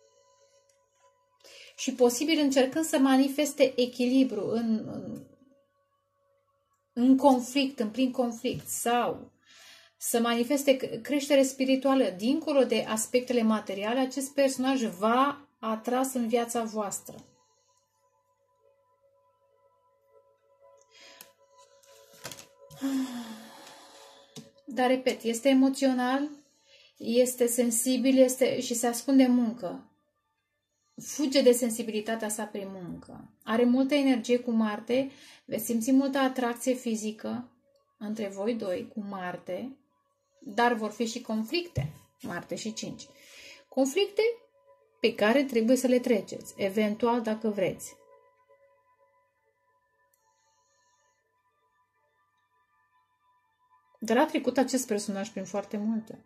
Și posibil încercând să manifeste echilibru în, în, în conflict, în plin conflict, sau să manifeste creștere spirituală dincolo de aspectele materiale, acest personaj va atras în viața voastră. Dar, repet, este emoțional, este sensibil, este și se ascunde în muncă. Fuge de sensibilitatea sa prin muncă. Are multă energie cu Marte, veți simți multă atracție fizică între voi doi cu Marte, dar vor fi și conflicte, Marte și cinci. Conflicte pe care trebuie să le treceți, eventual dacă vreți. Dar a trecut acest personaj prin foarte multe.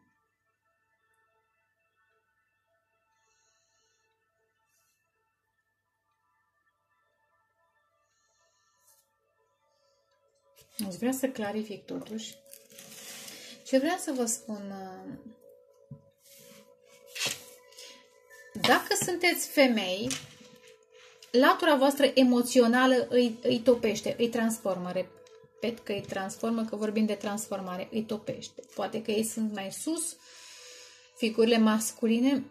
Aș vrea să clarific totuși. Ce vreau să vă spun, dacă sunteți femei, latura voastră emoțională îi, îi topește, îi transformă. Repet că îi transformă, că vorbim de transformare, îi topește. Poate că ei sunt mai sus, figurile masculine,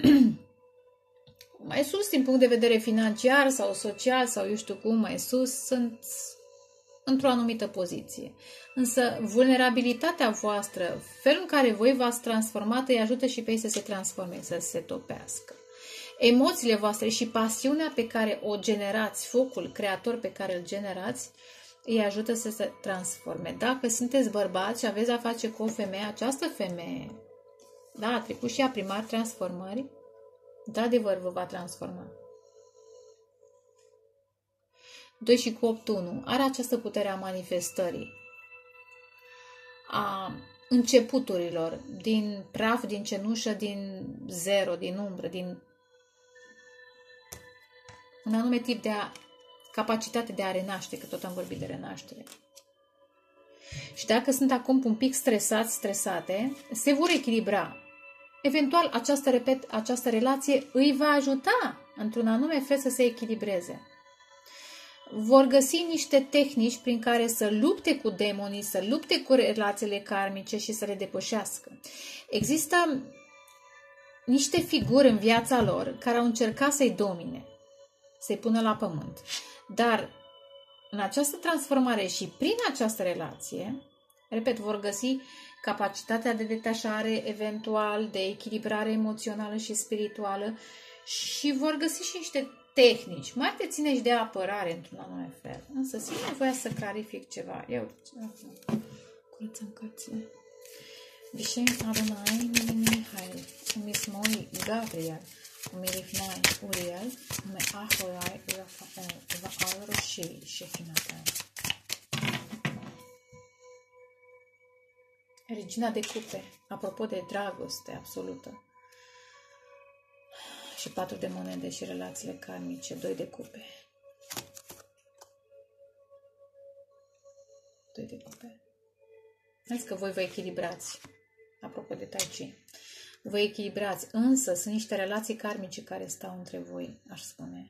mai sus din punct de vedere financiar sau social sau eu știu cum, mai sus, sunt într-o anumită poziție. Însă vulnerabilitatea voastră, felul în care voi v-ați transformat, îi ajută și pe ei să se transforme, să se topească. Emoțiile voastre și pasiunea pe care o generați, focul creator pe care îl generați, îi ajută să se transforme. Dacă sunteți bărbați și aveți a face cu o femeie, această femeie, da, a trecut și ea prin mari transformări, de adevăr vă va transforma. doi și cu opt unu are această putere a manifestării, a începuturilor, din praf, din cenușă, din zero, din umbră, din un anume tip de a, capacitate de a renaște, că tot am vorbit de renaștere. Și dacă sunt acum un pic stresați, stresate, se vor echilibra. Eventual, această, repet, această relație îi va ajuta într-un anume fel să se echilibreze. Vor găsi niște tehnici prin care să lupte cu demonii, să lupte cu relațiile karmice și să le depășească. Există niște figuri în viața lor care au încercat să-i domine, să-i pună la pământ. Dar în această transformare și prin această relație, repet, vor găsi capacitatea de detașare, eventual de echilibrare emoțională și spirituală și vor găsi și niște tehnici, mai te ține și de apărare într-un anume fel. Însă simt nevoia să clarific ceva. Eu curățăm cărțile. Vishen Adonai Mini Mihail, Umis Moi Gabriel, Umi Rifnai Uriel, Umi Ahorai Rafael, Eva Al Roshei Shechinatai. Regina de cupe, apropo de dragoste absolută. Și patru de monede și relațiile karmice, doi de cupe. Doi de cupe. Hai că voi vă echilibrați. Apropo de Tai Chi. Vă echilibrați, însă sunt niște relații karmice care stau între voi, aș spune.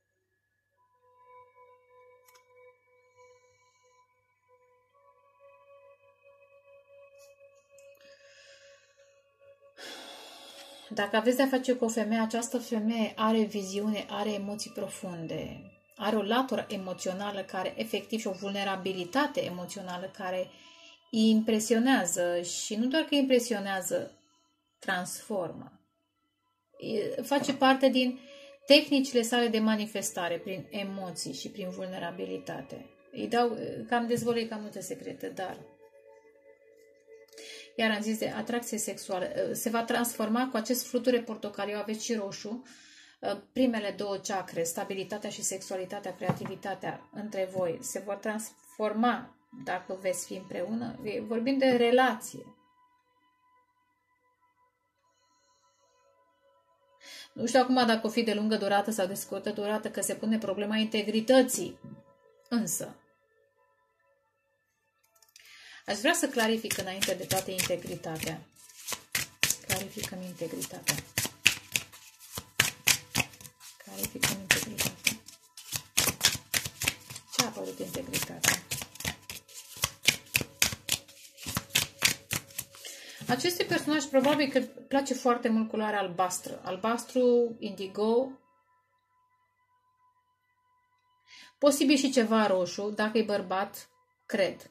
Dacă aveți de-a face cu o femeie, această femeie are viziune, are emoții profunde, are o latură emoțională care, efectiv, și o vulnerabilitate emoțională care îi impresionează și nu doar că îi impresionează, transformă. Face parte din tehnicile sale de manifestare, prin emoții și prin vulnerabilitate. Îi dau, cam dezvălui cam multe secrete, dar... Iar am zis de atracție sexuală, se va transforma cu acest fluture portocaliu, aveți și roșu, primele două chakre, stabilitatea și sexualitatea, creativitatea între voi, se vor transforma dacă veți fi împreună. Vorbim de relație. Nu știu acum dacă o fi de lungă durată sau de scurtă durată, că se pune problema integrității Însă, aș vrea să clarific înainte de toate integritatea. Clarificăm integritatea. Clarificăm integritatea. Ce a apărut integritatea? Acestui personaj probabil că place foarte mult culoarea albastră. Albastru, indigo, posibil și ceva roșu, dacă e bărbat, cred.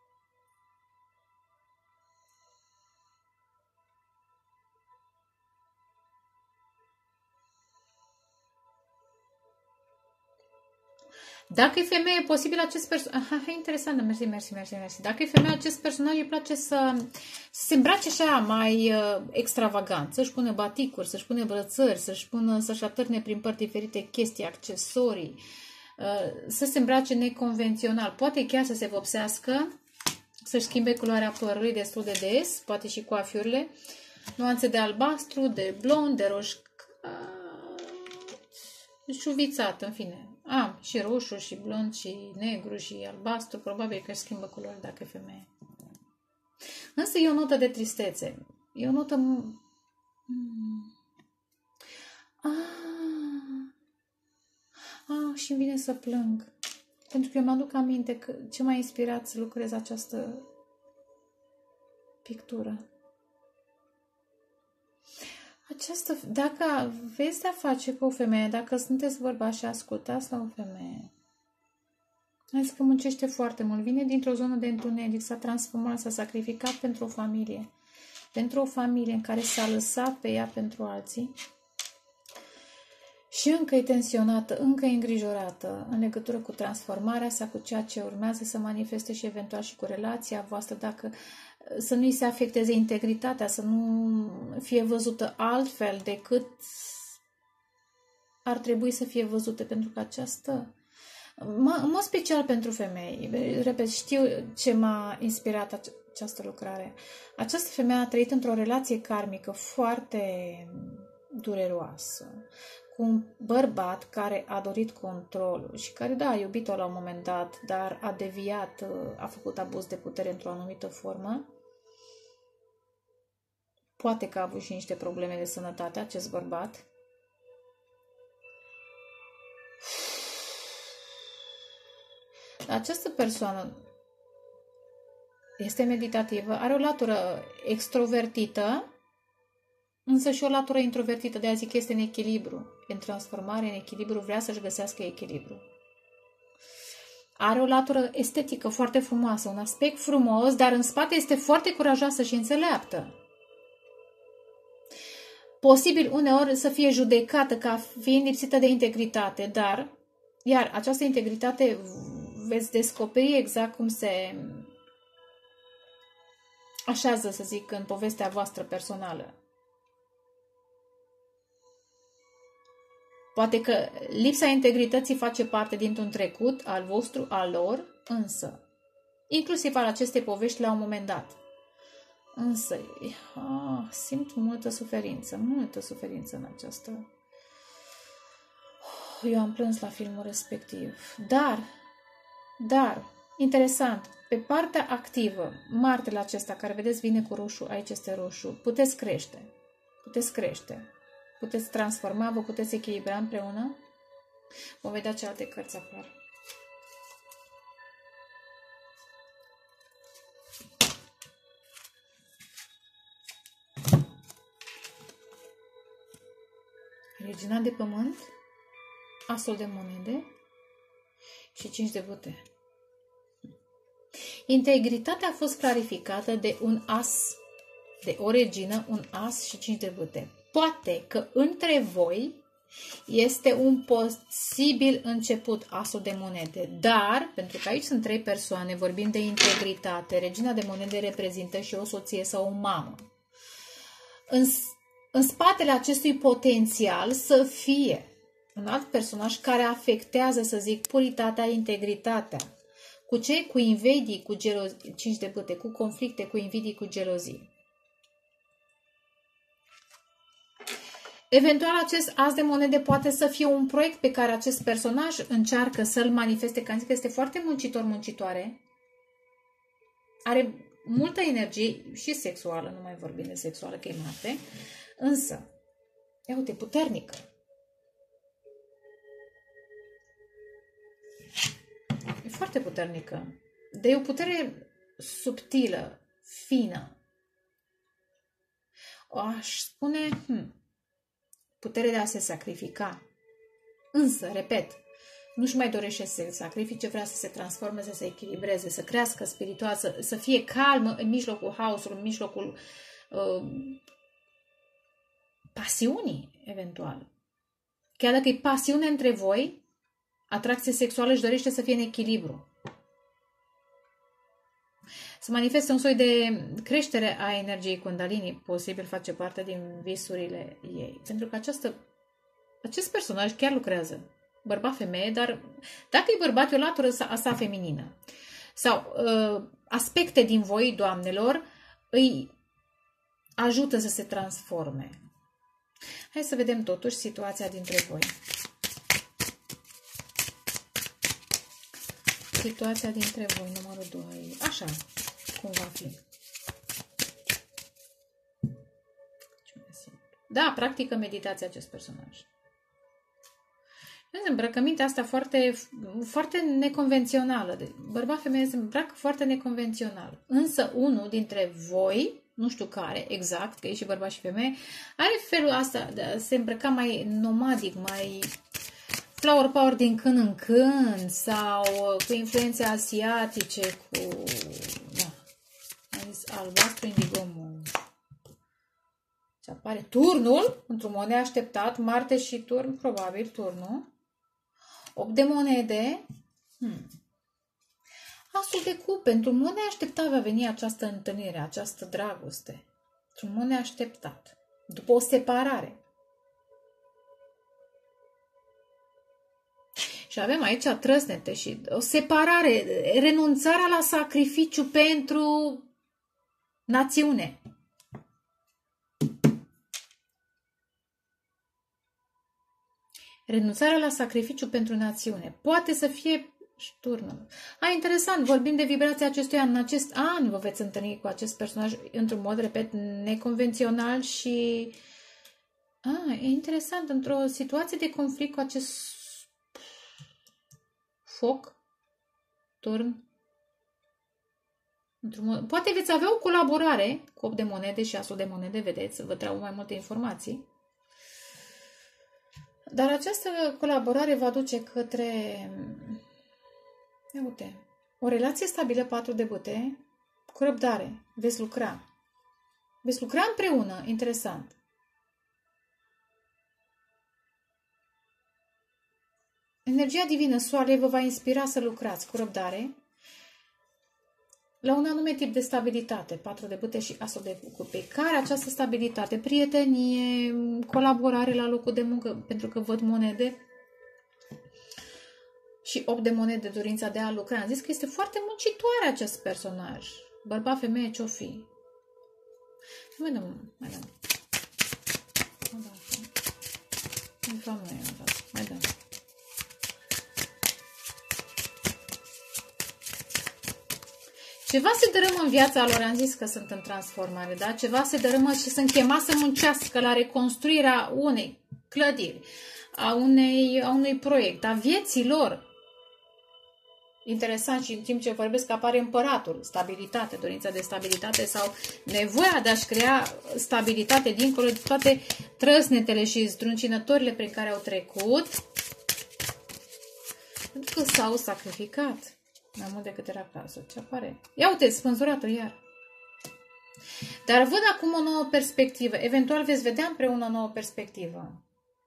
Dacă e femeie, posibil acest personaj... Aha, interesant, mersi, mersi, mersi, mersi. Dacă e femeie, acest personaj îi place să, să se îmbrace așa mai uh, extravagant, să-și pună baticuri, să-și pună brățări, să-și pună, să-și atârne prin părți diferite chestii, accesorii, uh, să se îmbrace neconvențional. Poate chiar să se vopsească, să-și schimbe culoarea părului destul de des, poate și coafiurile, nuanțe de albastru, de blond, de roș... șuvițat, în fine. Am și roșu, și blond, și negru, și albastru. Probabil că își schimbă culori dacă e femeie. Însă e o notă de tristețe. E o notă... Hmm. Ah. Ah, și îmi vine să plâng. Pentru că eu mă-aduc aminte că ce m-a inspirat să lucrez această pictură. Această, dacă aveți de-a face cu o femeie, dacă sunteți bărbați și ascultați la o femeie, azi că muncește foarte mult, vine dintr-o zonă de întuneric, s-a transformat, s-a sacrificat pentru o familie, pentru o familie în care s-a lăsat pe ea pentru alții și încă e tensionată, încă e îngrijorată în legătură cu transformarea sa, cu ceea ce urmează să manifeste și eventual și cu relația voastră, dacă să nu-i se afecteze integritatea, să nu fie văzută altfel decât ar trebui să fie văzută, pentru că această, în mod special pentru femei, repet, știu ce m-a inspirat această lucrare. Această femeie a trăit într-o relație karmică foarte dureroasă, cu un bărbat care a dorit controlul și care, da, a iubit-o la un moment dat, dar a deviat, a făcut abuz de putere într-o anumită formă. Poate că a avut și niște probleme de sănătate acest bărbat. Această persoană este meditativă, are o latură extrovertită, însă și o latură introvertită, de a zic că este în echilibru, în transformare, în echilibru, vrea să-și găsească echilibru. Are o latură estetică foarte frumoasă, un aspect frumos, dar în spate este foarte curajoasă și înțeleaptă. Posibil uneori să fie judecată ca fiind lipsită de integritate, dar, iar această integritate veți descoperi exact cum se așează, să zic, în povestea voastră personală. Poate că lipsa integrității face parte dintr-un trecut al vostru, al lor, însă, inclusiv al acestei povești la un moment dat. Însă, ah, simt multă suferință, multă suferință în această... Eu am plâns la filmul respectiv. Dar, dar, interesant, pe partea activă, martele acesta, care vedeți vine cu roșu, aici este roșu, puteți crește, puteți crește. Puteți transforma, vă puteți echilibra împreună. Vom vedea ce alte cărți apar. Regina de pământ, asul de monede și cinci de bute. Integritatea a fost clarificată de un as, de o regină, un as și cinci de bute. Poate că între voi este un posibil început asul de monede, dar, pentru că aici sunt trei persoane, vorbim de integritate, regina de monede reprezintă și o soție sau o mamă. În, în spatele acestui potențial să fie un alt personaj care afectează, să zic, puritatea, integritatea. Cu ce? Cu invidii, cu gelozii, cinci de bâte, cu conflicte, cu invidii, cu gelozii. Eventual acest as de monede poate să fie un proiect pe care acest personaj încearcă să-l manifeste, că am zis că este foarte muncitor, muncitoare. Are multă energie și sexuală, nu mai vorbim de sexuală, că e Marte, însă, ia uite, puternică. E foarte puternică. De e o putere subtilă, fină. O aș spune, hm, putere de a se sacrifica. Însă, repet, nu-și mai dorește să se sacrifice, vrea să se transforme, să se echilibreze, să crească spiritual, să, să fie calmă în mijlocul haosului, în mijlocul uh, pasiunii, eventual. Chiar dacă e pasiune între voi, atracție sexuală își dorește să fie în echilibru. Să manifeste un soi de creștere a energiei Kundalini, posibil face parte din visurile ei. Pentru că această, acest personaj chiar lucrează. Bărbat-femeie, dar dacă e bărbat, e o latură asta feminină. Sau uh, aspecte din voi, doamnelor, îi ajută să se transforme. Hai să vedem totuși situația dintre voi. Situația dintre voi, numărul doi. Așa, cum va fi. Da, practică meditația acest personaj. Îmbrăcămintea asta foarte, foarte neconvențională. Bărbat-femeie se îmbracă foarte neconvențional. Însă unul dintre voi, nu știu care exact, că e și bărbat și femeie, are felul asta de a se îmbrăca mai nomadic, mai flower power din când în când sau cu influențe asiatice, cu da, am zis albastru indigo. Ce apare? Turnul, într-un mod neașteptat, Marte și turn, probabil turnul. opt de monede. Hmm. Asul de cupe. Într-un mod neașteptat va veni această întâlnire, această dragoste. Într-un mod neașteptat. După o separare. Și avem aici trăsnete și o separare, renunțarea la sacrificiu pentru națiune. Renunțarea la sacrificiu pentru națiune. Poate să fie turnul. A, interesant, vorbim de vibrația acestui an. În acest an vă veți întâlni cu acest personaj într-un mod, repet, neconvențional și... A, e interesant, într-o situație de conflict cu acest foc, turn. Mod... Poate veți avea o colaborare cu opt de monede și asul de monede, vedeți, vă trau mai multe informații. Dar această colaborare va duce către, ia uite, o relație stabilă, patru de bâte, cu răbdare. Veți lucra. Veți lucra împreună. Interesant. Energia divină, soarele, vă va inspira să lucrați cu răbdare la un anume tip de stabilitate, patru de bâte și asul de cupe. Care această stabilitate? Prietenie, colaborare la locul de muncă, pentru că văd monede și opt de monede, dorința de a lucra. Am zis că este foarte muncitoare acest personaj. Bărbat, femeie, ce-o fi? Mai dăm, mai dăm. Mai dăm. Mai dăm. Ceva se dărâmă în viața lor, am zis că sunt în transformare, da? Ceva se dărâmă și sunt chemați să muncească la reconstruirea unei clădiri, a, unei, a unui proiect, a vieții lor. Interesant, și în timp ce vorbesc apare împăratul, stabilitate, dorința de stabilitate sau nevoia de a-și crea stabilitate dincolo de toate trăsnetele și zdruncinătorile prin care au trecut, pentru că s-au sacrificat. Mai mult decât era cazul. Ce apare? Ia uite, spânzurată iar. Dar văd acum o nouă perspectivă. Eventual veți vedea împreună o nouă perspectivă.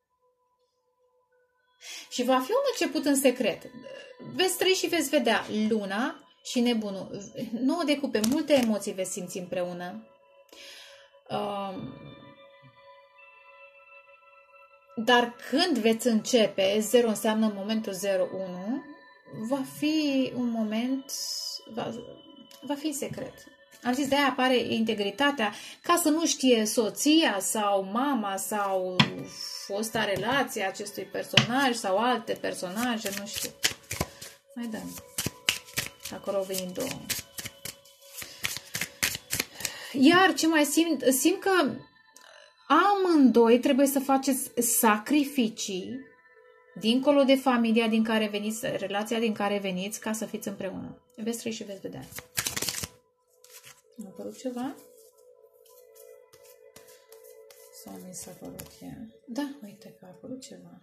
Și va fi un început în secret. Veți trăi și veți vedea luna și nebunul. Nouă de cupe, multe emoții veți simți împreună. Um, dar când veți începe, zero înseamnă momentul zero unu, va fi un moment, va, va fi secret. Am zis, de-aia apare integritatea, ca să nu știe soția sau mama sau fosta relație a acestui personaj sau alte personaje, nu știu. Mai dăm. Acolo vin două. Iar ce mai simt? Simt că amândoi trebuie să faceți sacrificii dincolo de familia din care veniți, relația din care veniți, ca să fiți împreună. Veți trăi și veți vedea. A apărut ceva? Sau mi s-a apărut ea? Da, uite că a apărut ceva.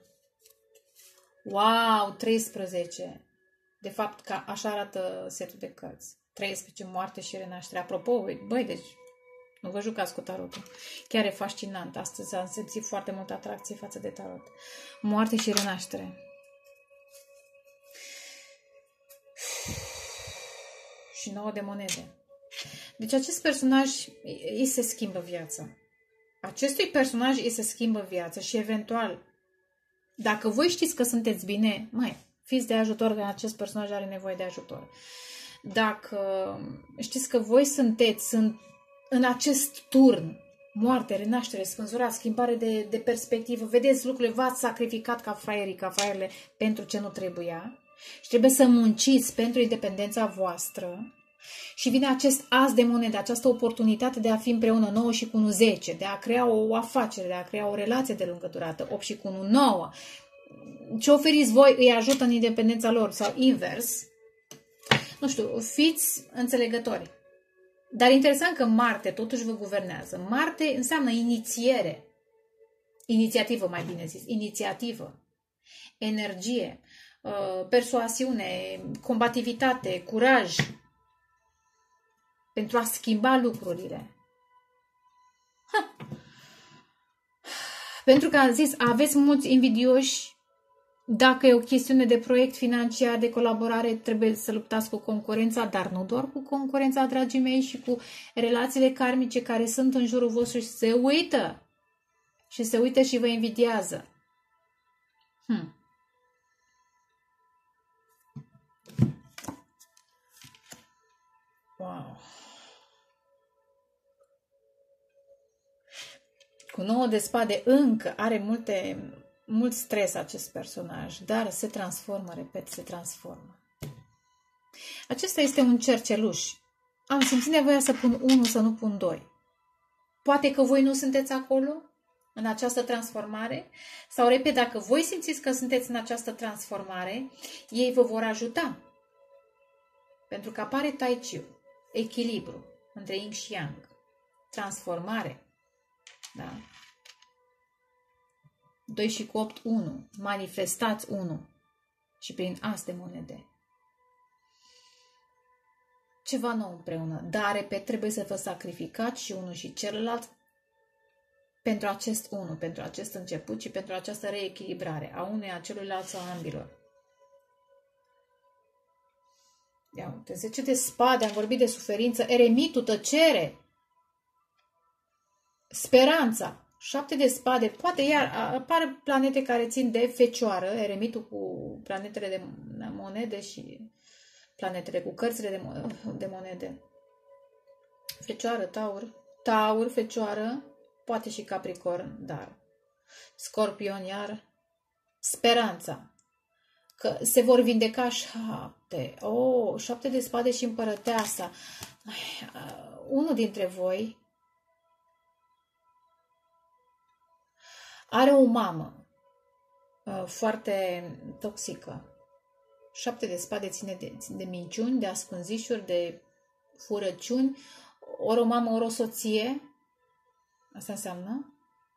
Wow, treisprezece! De fapt, ca așa arată setul de cărți. treisprezece, moarte și renaștere. Apropo, băi, deci nu vă jucați cu tarotul. Chiar e fascinant. Astăzi am simțit foarte multă atracție față de tarot. Moarte și renaștere. Și nouă de monede. Deci acest personaj îi se schimbă viața. Acestui personaj îi se schimbă viața și eventual, dacă voi știți că sunteți bine, mai fiți de ajutor, că acest personaj are nevoie de ajutor. Dacă știți că voi sunteți sunt în acest turn, moarte, renaștere, spânzurare, schimbare de, de perspectivă, vedeți lucrurile, v-ați sacrificat ca fraierii, ca fraierele pentru ce nu trebuia și trebuie să munciți pentru independența voastră și vine acest as de monede, această oportunitate de a fi împreună nouă și cu unu zece, de a crea o afacere, de a crea o relație de lungă durată, opt și cu unu nouă. Ce oferiți voi îi ajută în independența lor sau invers. Nu știu, fiți înțelegători. Dar interesant că Marte totuși vă guvernează. Marte înseamnă inițiere. Inițiativă, mai bine zis. Inițiativă. Energie. Persoasiune. Combativitate. Curaj. Pentru a schimba lucrurile. Ha. Pentru că am zis, aveți mulți invidioși. Dacă e o chestiune de proiect financiar, de colaborare, trebuie să luptați cu concurența, dar nu doar cu concurența, dragii mei, și cu relațiile karmice care sunt în jurul vostru și se uită. Și se uită și vă invidiază. Hmm. Wow. Cu nouă de spade încă are multe... mult stres acest personaj, dar se transformă, repet, se transformă. Acesta este un cerceluș. Am simțit nevoia să pun unu, să nu pun doi. Poate că voi nu sunteți acolo, în această transformare, sau, repet, dacă voi simțiți că sunteți în această transformare, ei vă vor ajuta. Pentru că apare Tai Chi, echilibru între Yin și Yang, transformare, da? doi și cu opt, unu. Manifestați unu. Și prin as de monede. Ceva nou împreună. Dar, repet, trebuie să vă sacrificați și unul și celălalt pentru acest unu, pentru acest început și pentru această reechilibrare a unuia, a celuilalt sau a ambilor. Ia uite, zece de spade, am vorbit de suferință, eremitul, tăcere, speranța. Șapte de spade, poate iar apar planete care țin de fecioară, eremitul cu planetele de monede și planetele cu cărțile de, de monede. Fecioară, taur, taur, fecioară, poate și capricorn, dar scorpion iar, speranța, că se vor vindeca șapte, oh, șapte de spade și împărăteasa. Unul dintre voi are o mamă uh, foarte toxică. Șapte de spade ține de, de minciuni, de ascunzișuri, de furăciuni. Ori o mamă, ori o soție. Asta înseamnă.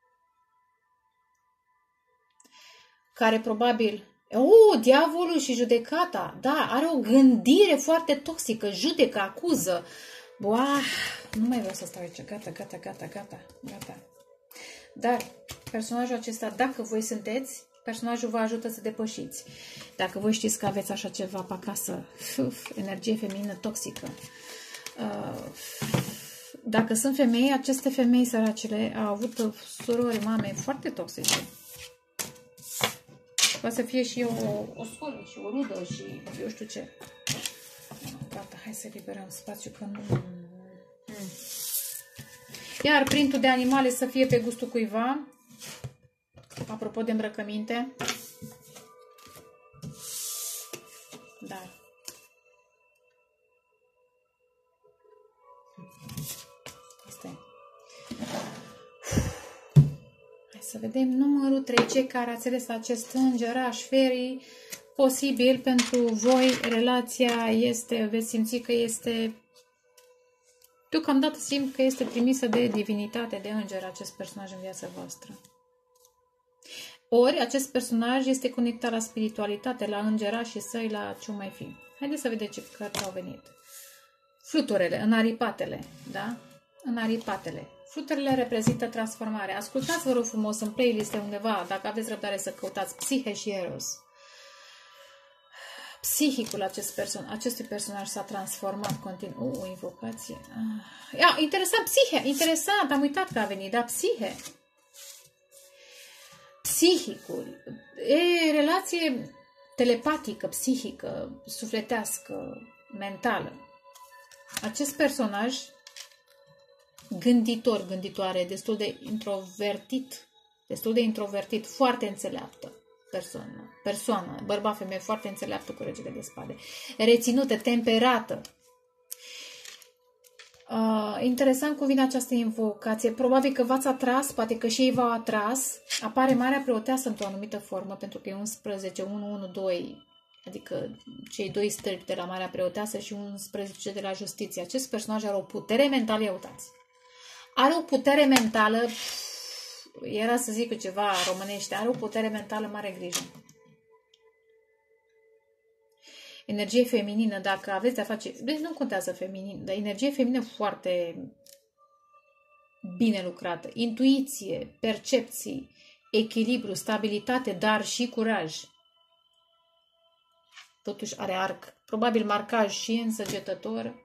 Care probabil... Oh, diavolul și judecata. Da, are o gândire foarte toxică. Judecă, acuză. Boah, nu mai vreau să stau aici. Gata, gata, gata, gata, gata. Dar personajul acesta, dacă voi sunteți, personajul vă ajută să depășiți. Dacă voi știți că aveți așa ceva pe acasă, uf, energie feminină toxică. Uh, dacă sunt femei, aceste femei săracele au avut surori, mame foarte toxice. Poate să fie și o, o soră și o rudă și eu știu ce. Gata, hai să liberăm spațiu că nu... Iar printul de animale să fie pe gustul cuiva. Apropo de îmbrăcăminte. Da. Asta e. Hai să vedem numărul trei. Cei care ați ales acest îngeraș ferii, posibil pentru voi relația este, veți simți că este, deocamdată simt că este trimisă de divinitate, de înger, acest personaj în viața voastră. Ori acest personaj este conectat la spiritualitate, la îngerașii săi, la ce mai fi. Haideți să vedeți ce cărți au venit. Fluturele, înaripatele, da? Înaripatele. Fluturile reprezintă transformare. Ascultați, vă rog frumos, în playlist undeva, dacă aveți răbdare să căutați Psihe și Eros. Psihicul acest person acestui personaj s-a transformat continuu. O invocație. Ah. Ia, interesant, Psihe, interesant, am uitat că a venit, da, Psihe. Psihicul. E relație telepatică, psihică, sufletească, mentală. Acest personaj gânditor, gânditoare, destul de introvertit, destul de introvertit, foarte înțeleaptă persoană, persoană, bărbat, femeie, foarte înțeleaptă cu regele de spade, reținută, temperată. Uh, interesant cum vine această invocație. Probabil că v-ați atras, poate că și ei v-au atras. Apare Marea Preoteasă într-o anumită formă, pentru că e unsprezece, unu, unu, doi, adică cei doi stâlpi de la Marea Preoteasă și unsprezece de la Justiție. Acest personaj are o putere mentală, ia uitați. Are o putere mentală, era să zic ceva românește, are o putere mentală, mare grijă. Energie feminină, dacă aveți de-a face, deci nu contează feminin, dar energie feminină foarte bine lucrată. Intuiție, percepții, echilibru, stabilitate, dar și curaj. Totuși are arc, probabil marcaj și însăgetător.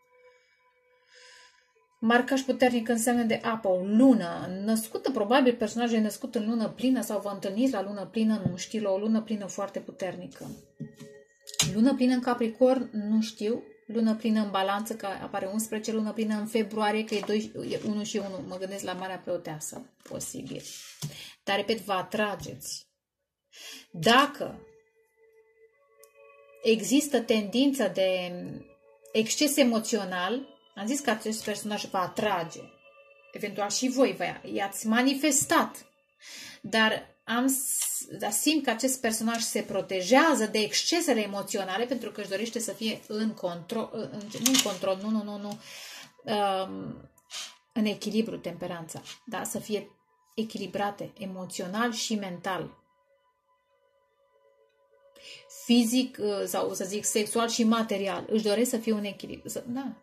Marcaj puternic în semne de apă, o lună, născută, probabil personajul e născut în lună plină sau vă întâlniți la lună plină, nu știu, o lună plină foarte puternică. Lună plină în Capricorn, nu știu, lună plină în Balanță, că apare unsprezece, lună plină în februarie, că e, doi, e unu și unu, mă gândesc la Marea Preoteasă, posibil. Dar, repet, vă atrageți. Dacă există tendință de exces emoțional, am zis că acest personaj vă atrage. Eventual și voi i-ați manifestat. Dar, am, dar simt că acest personaj se protejează de excesele emoționale pentru că își dorește să fie în control, în, nu în control, nu, nu, nu, nu, um, în echilibru, temperanța. Da? Să fie echilibrate emoțional și mental. Fizic sau să zic sexual și material. Își doresc să fie un echilibru. Da.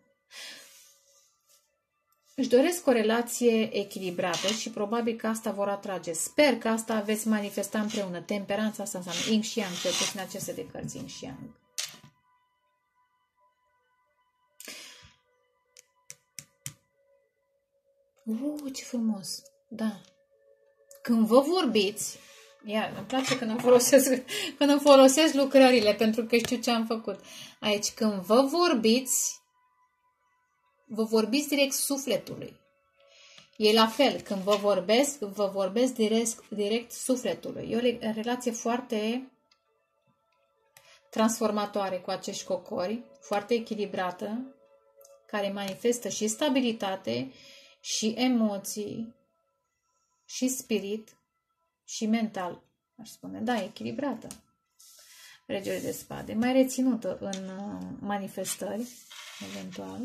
Își doresc o relație echilibrată și probabil că asta vor atrage. Sper că asta veți manifesta împreună. Temperanța asta înseamnă yin și yang, cel puțin aceste de cărți, yin și yang. Uh, ce frumos! Da. Când vă vorbiți, iar îmi place când îmi folosesc, când îmi folosesc lucrările, pentru că știu ce am făcut. Aici, când vă vorbiți, vă vorbiți direct sufletului. E la fel, când vă vorbesc, vă vorbesc direct, direct sufletului. E o relație foarte transformatoare cu acești cocori, foarte echilibrată, care manifestă și stabilitate, și emoții, și spirit, și mental. Aș spune, da, echilibrată. Regele de spade, mai reținută în manifestări, eventual.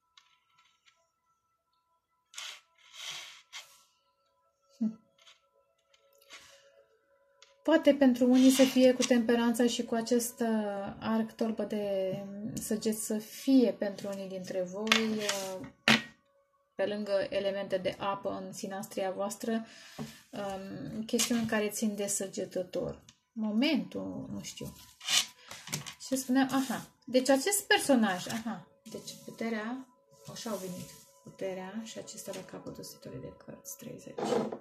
Poate pentru unii să fie cu temperanța și cu acest arc tolbă de săgeți să fie pentru unii dintre voi, pe lângă elemente de apă în sinastria voastră, chestiuni care țin de săgetător. Momentul, nu știu. Ce spuneam? Aha. Deci acest personaj, aha. Deci puterea, așa au venit. Puterea și acesta la capătul setului de cărți, treizeci.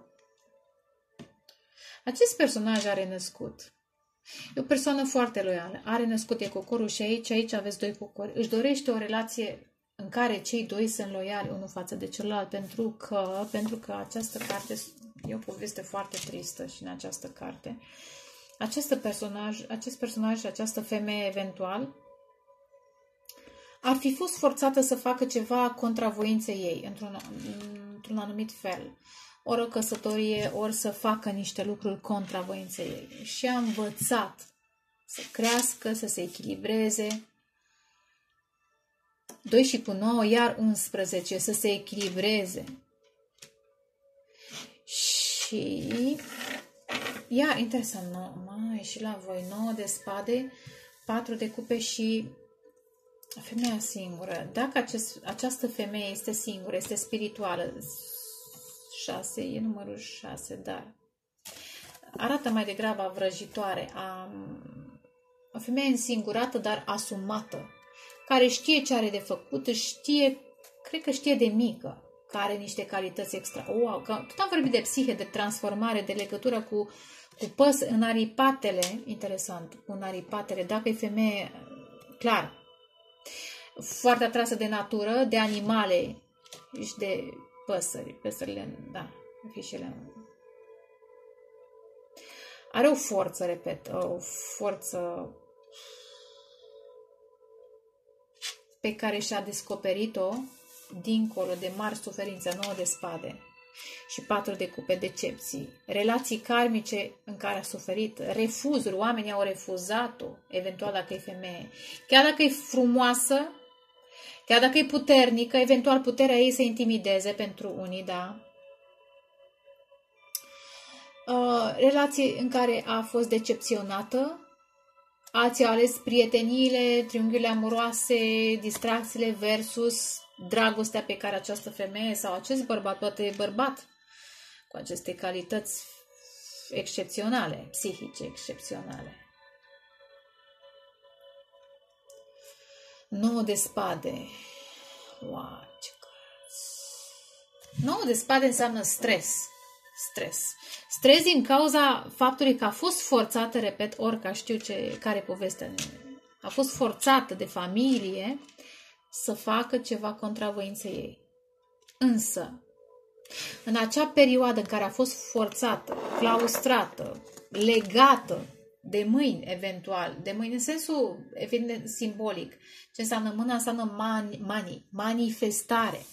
Acest personaj are născut. E o persoană foarte loială. Are născut, e cocorul și aici, aici aveți doi cocori. Își dorește o relație în care cei doi sunt loiali unul față de celălalt, pentru că, pentru că această carte e o poveste foarte tristă și în această carte. Acest personaj, acest personaj și această femeie eventual ar fi fost forțată să facă ceva contra voinței ei, într-un, într-un anumit fel. Ori o căsătorie, ori să facă niște lucruri contra voinței ei. Și a învățat să crească, să se echilibreze. doi și cu nouă, iar unsprezece, să se echilibreze. Și iar, interesant, mai și la voi, nouă de spade, patru de cupe și femeia singură. Dacă acest, această femeie este singură, este spirituală, șase, e numărul șase, dar arată mai degrabă vrăjitoare, a, o femeie însingurată, dar asumată, care știe ce are de făcut, știe, cred că știe de mică, care are niște calități extra. Wow, că, tot am vorbit de psihe, de transformare, de legătură cu, cu păs, înaripatele, interesant, cu înaripatele, dacă e femeie, clar, foarte atrasă de natură, de animale și de păsări, păsările, da, fișele. Are o forță, repet, o forță pe care și-a descoperit-o dincolo de mari suferințe, nouă de spade și patru de cupe, decepții, relații karmice în care a suferit, refuzuri, oamenii au refuzat-o, eventual dacă e femeie. Chiar dacă e frumoasă, chiar dacă e puternică, eventual puterea ei să intimideze pentru unii, da. Uh, relații în care a fost decepționată, alții au ales prieteniile, triunghiurile amoroase, distracțiile versus dragostea pe care această femeie sau acest bărbat, poate bărbat cu aceste calități excepționale, psihice excepționale. nouă de spade. Wow, ce cărți. nouă de spade înseamnă stres. Stres. Stres din cauza faptului că a fost forțată, repet, orica știu ce, care e povestea, a fost forțată de familie să facă ceva contra voinței ei. Însă, în acea perioadă în care a fost forțată, claustrată, legată de mâini, eventual, de mâini în sensul evident simbolic, ce înseamnă mâna, înseamnă mani, mani, manifestare.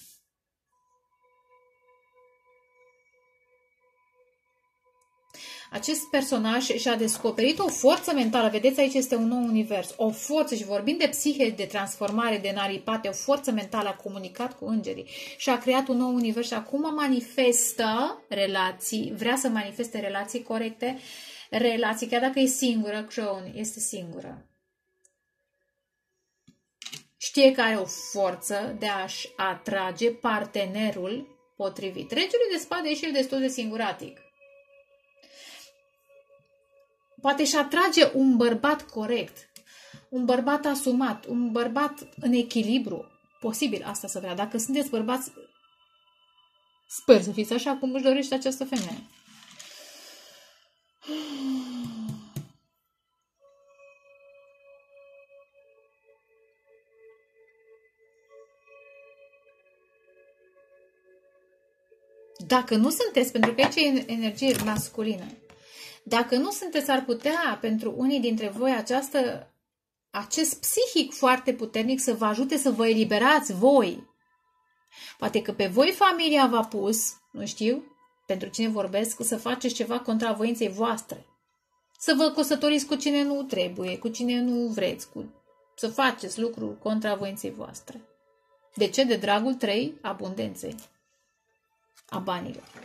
Acest personaj și-a descoperit o forță mentală. Vedeți, aici este un nou univers. O forță, și vorbim de psihe, de transformare, de naripate, o forță mentală, a comunicat cu îngerii și a creat un nou univers și acum manifestă relații, vrea să manifeste relații corecte, relații, chiar dacă e singură, Crown este singură. Știe că are o forță de a-și atrage partenerul potrivit. Regele de spade e și el destul de singuratic. Poate și atrage un bărbat corect, un bărbat asumat, un bărbat în echilibru. Posibil asta să vrea. Dacă sunteți bărbați, sper să fiți așa cum își dorește această femeie. Dacă nu sunteți, pentru că aici e energie masculină, dacă nu sunteți, ar putea pentru unii dintre voi această, acest psihic foarte puternic să vă ajute să vă eliberați voi. Poate că pe voi familia v-a pus, nu știu, pentru cine vorbesc, să faceți ceva contra voinței voastre. Să vă căsătoriți cu cine nu trebuie, cu cine nu vreți, cu... să faceți lucruri contra voinței voastre. De ce? De dragul trei abundenței, a banilor.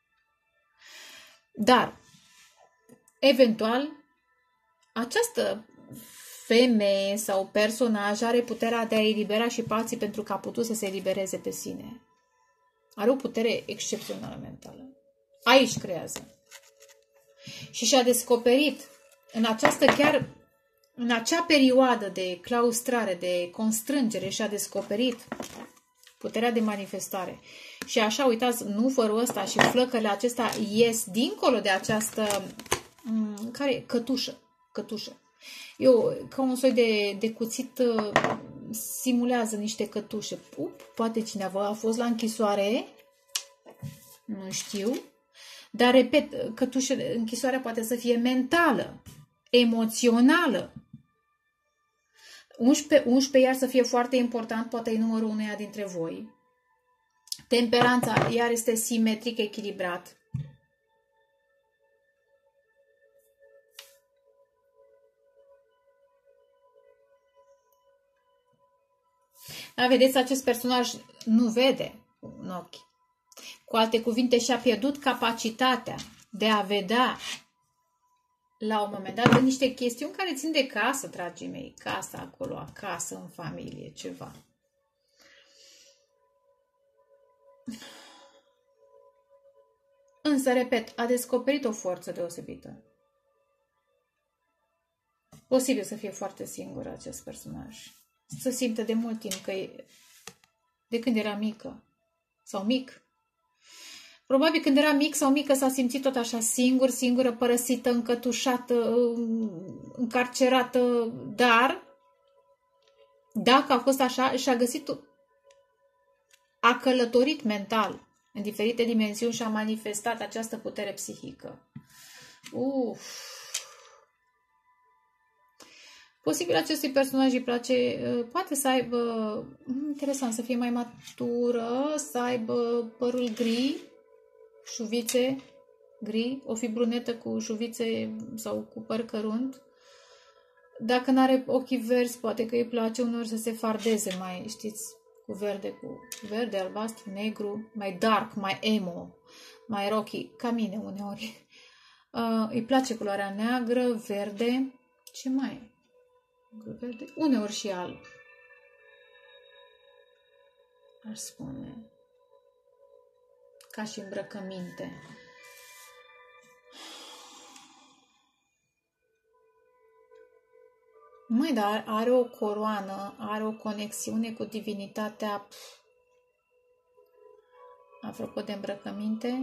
Dar eventual, această femeie sau personaj are puterea de a elibera și pe alții pentru că a putut să se elibereze pe sine. Are o putere excepțională mentală. Aici creează. Și și-a descoperit în această chiar în acea perioadă de claustrare, de constrângere, și-a descoperit puterea de manifestare. Și așa, uitați, nufărul ăsta și flăcările acestea ies dincolo de această care cătușă, cătușă. Eu, ca un soi de, de cuțit, simulează niște cătușe. Up, poate cineva a fost la închisoare, nu știu, dar, repet, cătușe, închisoarea poate să fie mentală, emoțională. unsprezece, unsprezece iar să fie foarte important, poate e numărul uneia dintre voi. Temperanța iar este simetric, echilibrat. Dar vedeți, acest personaj nu vede în ochi. Cu alte cuvinte, și-a pierdut capacitatea de a vedea la un moment dat niște chestiuni care țin de casă, dragii mei. Casa acolo, acasă, în familie, ceva. Însă, repet, a descoperit o forță deosebită. Posibil să fie foarte singur acest personaj. Să simtă de mult timp că e, de când era mică sau mic. Probabil când era mic sau mică s-a simțit tot așa singur, singură, părăsită, încătușată, încarcerată, dar dacă a fost așa, și-a găsit, a călătorit mental în diferite dimensiuni și a manifestat această putere psihică. Uf! Posibil acestui personaj îi place, poate să aibă, interesant, să fie mai matură, să aibă părul gri, șuvițe gri, o fi brunetă cu șuvițe sau cu păr cărunt. Dacă nu are ochii verzi, poate că îi place uneori să se fardeze mai, știți, cu verde, cu verde, albastru, negru, mai dark, mai emo, mai rocky, ca mine uneori. Uh, îi place culoarea neagră, verde, ce mai? Verde, uneori și alb. Aș spune. Ca și îmbrăcăminte. Măi, dar are o coroană, are o conexiune cu divinitatea. Pf. Apropo de îmbrăcăminte,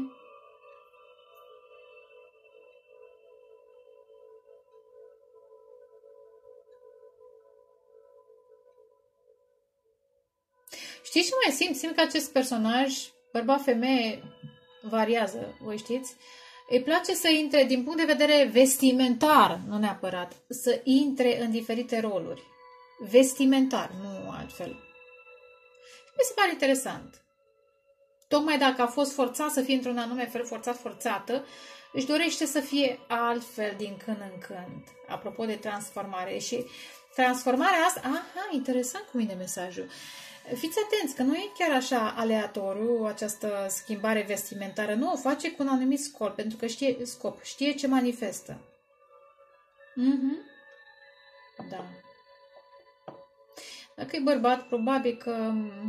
știți ce mai simt? Simt că acest personaj, bărbat-femeie, variază, voi știți? Îi place să intre, din punct de vedere vestimentar, nu neapărat, să intre în diferite roluri. Vestimentar, nu altfel. Mi se pare interesant. Tocmai dacă a fost forțat să fie într-un anume fel, forțat, forțată, își dorește să fie altfel din când în când. Apropo de transformare. Și transformarea asta, aha, interesant cum vine mesajul. Fiți atenți că nu e chiar așa aleatoriu această schimbare vestimentară. Nu, o face cu un anumit scop, pentru că știe scop, știe ce manifestă. Mm-hmm. Da. Dacă e bărbat, probabil că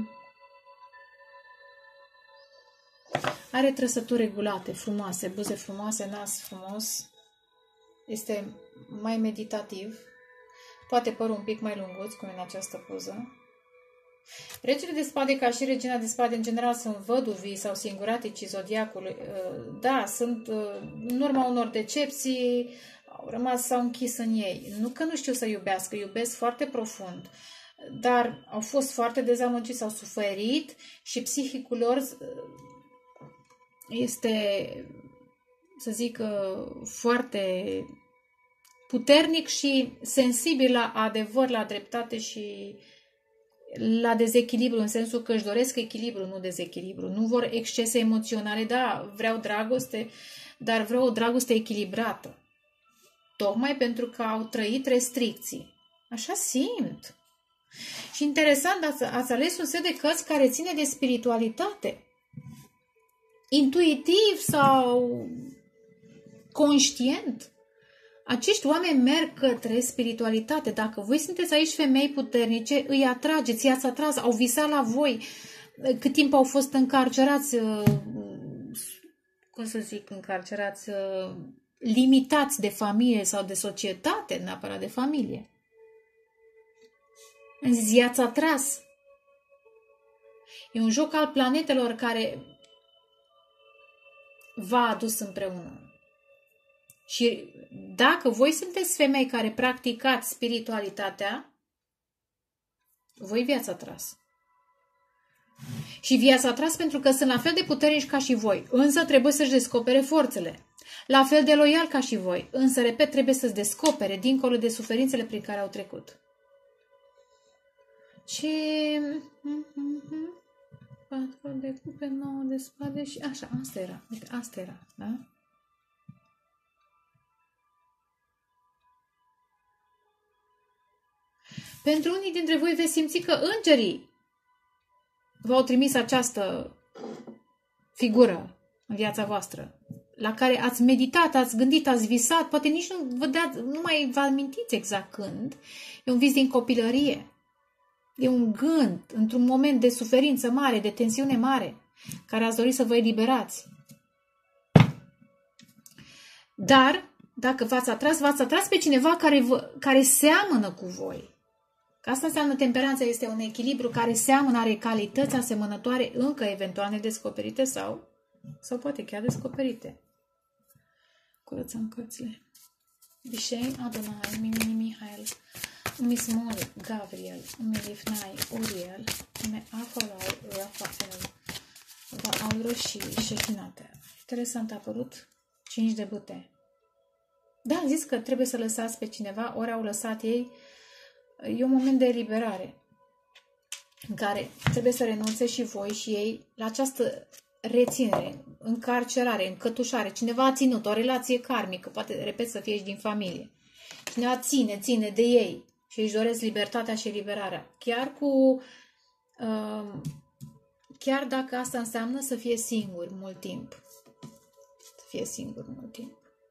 are trăsături regulate, frumoase, buze frumoase, nas frumos. Este mai meditativ. Poate părul un pic mai lunguț, cum în această poză. Regele de spade, ca și regina de spade, în general, sunt văduvii sau singuraticii zodiacului. Da, sunt în urma unor decepții, au rămas, s-au închis în ei. Nu că nu știu să iubească, iubesc foarte profund, dar au fost foarte dezamăgiți, au suferit și psihicul lor este, să zic, foarte puternic și sensibil la adevăr, la dreptate și la dezechilibru, în sensul că își doresc echilibru, nu dezechilibru. Nu vor excese emoționale, da, vreau dragoste, dar vreau o dragoste echilibrată. Tocmai pentru că au trăit restricții. Așa simt. Și interesant, ați, ați ales un set de cărți care ține de spiritualitate. Intuitiv sau conștient. Acești oameni merg către spiritualitate. Dacă voi sunteți aici femei puternice, îi atrageți, i-ați atras, au visat la voi. Cât timp au fost încarcerați, cum să zic, încarcerați, limitați de familie sau de societate, neapărat de familie. Am zis, i-ați atras. E un joc al planetelor care v-a adus împreună. Și Dacă voi sunteți femei care practicați spiritualitatea, voi vi-ați atras. Și vi-ați atras pentru că sunt la fel de puternici ca și voi, însă trebuie să-și descopere forțele. La fel de loial ca și voi, însă, repet, trebuie să-ți descopere dincolo de suferințele prin care au trecut. Și... patru de cupe, nouă de spade și... Așa, asta era. Uite, asta era, da? Pentru unii dintre voi veți simți că îngerii v-au trimis această figură în viața voastră, la care ați meditat, ați gândit, ați visat, poate nici nu vă, dați, nu mai vă amintiți exact când. E un vis din copilărie. E un gând, într-un moment de suferință mare, de tensiune mare, care ați dorit să vă eliberați. Dar, dacă v-ați atras, v-ați atras pe cineva care, vă, care seamănă cu voi. Că asta înseamnă temperanța, este un echilibru care seamănă, are calități asemănătoare, încă eventual nedescoperite sau, sau poate chiar descoperite. Curățăm cărțile. Bișei, Adonai, Mimini Mihail, Umi Smol, Gabriel, Umi Lifnai, Uriel, Umi Afolai, Rafael, Va Auro și Șechinate. Interesant, a apărut cinci de bâte. Da, am zis că trebuie să lăsați pe cineva, ori au lăsat ei. E un moment de eliberare în care trebuie să renunțe și voi și ei la această reținere, încarcerare, încătușare. Cineva a ținut o relație karmică, poate, repet, să fie și din familie. Cineva ține, ține de ei și își doresc libertatea și eliberarea. Chiar cu... Uh, chiar dacă asta înseamnă să fie singur mult timp. Să fie singur mult timp.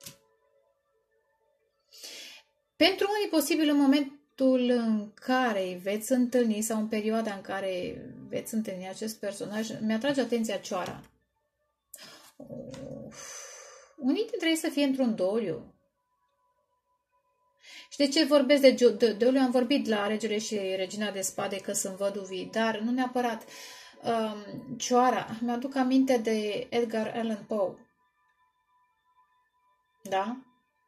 Pentru unii posibil în momentul în care veți întâlni sau în perioada în care veți întâlni acest personaj, mi-atrage atenția Cioara. Uf. Unii dintre ei să fie într-un doliu. Și de ce vorbesc de, de doliu? Am vorbit la Regele și Regina de Spade că sunt văduvii, dar nu neapărat. Um, Cioara, mi-aduc aminte de Edgar Allan Poe. Da?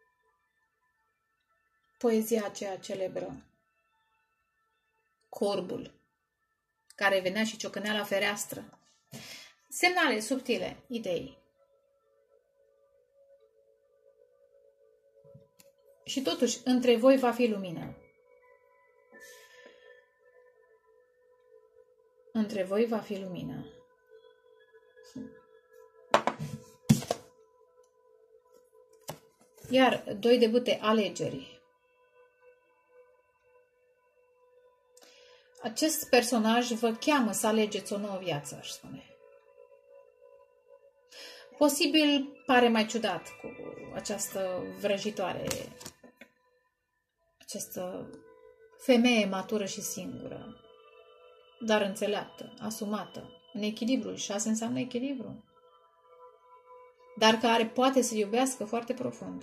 Poezia aceea celebră. Corbul, care venea și ciocănea la fereastră. Semnale subtile, idei. Și totuși, între voi va fi lumină. Între voi va fi lumină. Iar doi de bâte, alegeri. Acest personaj vă cheamă să alegeți o nouă viață, aș spune. Posibil pare mai ciudat cu această vrăjitoare, această femeie matură și singură, dar înțeleaptă, asumată, în echilibru. Șase înseamnă echilibru. Dar care poate să iubească foarte profund.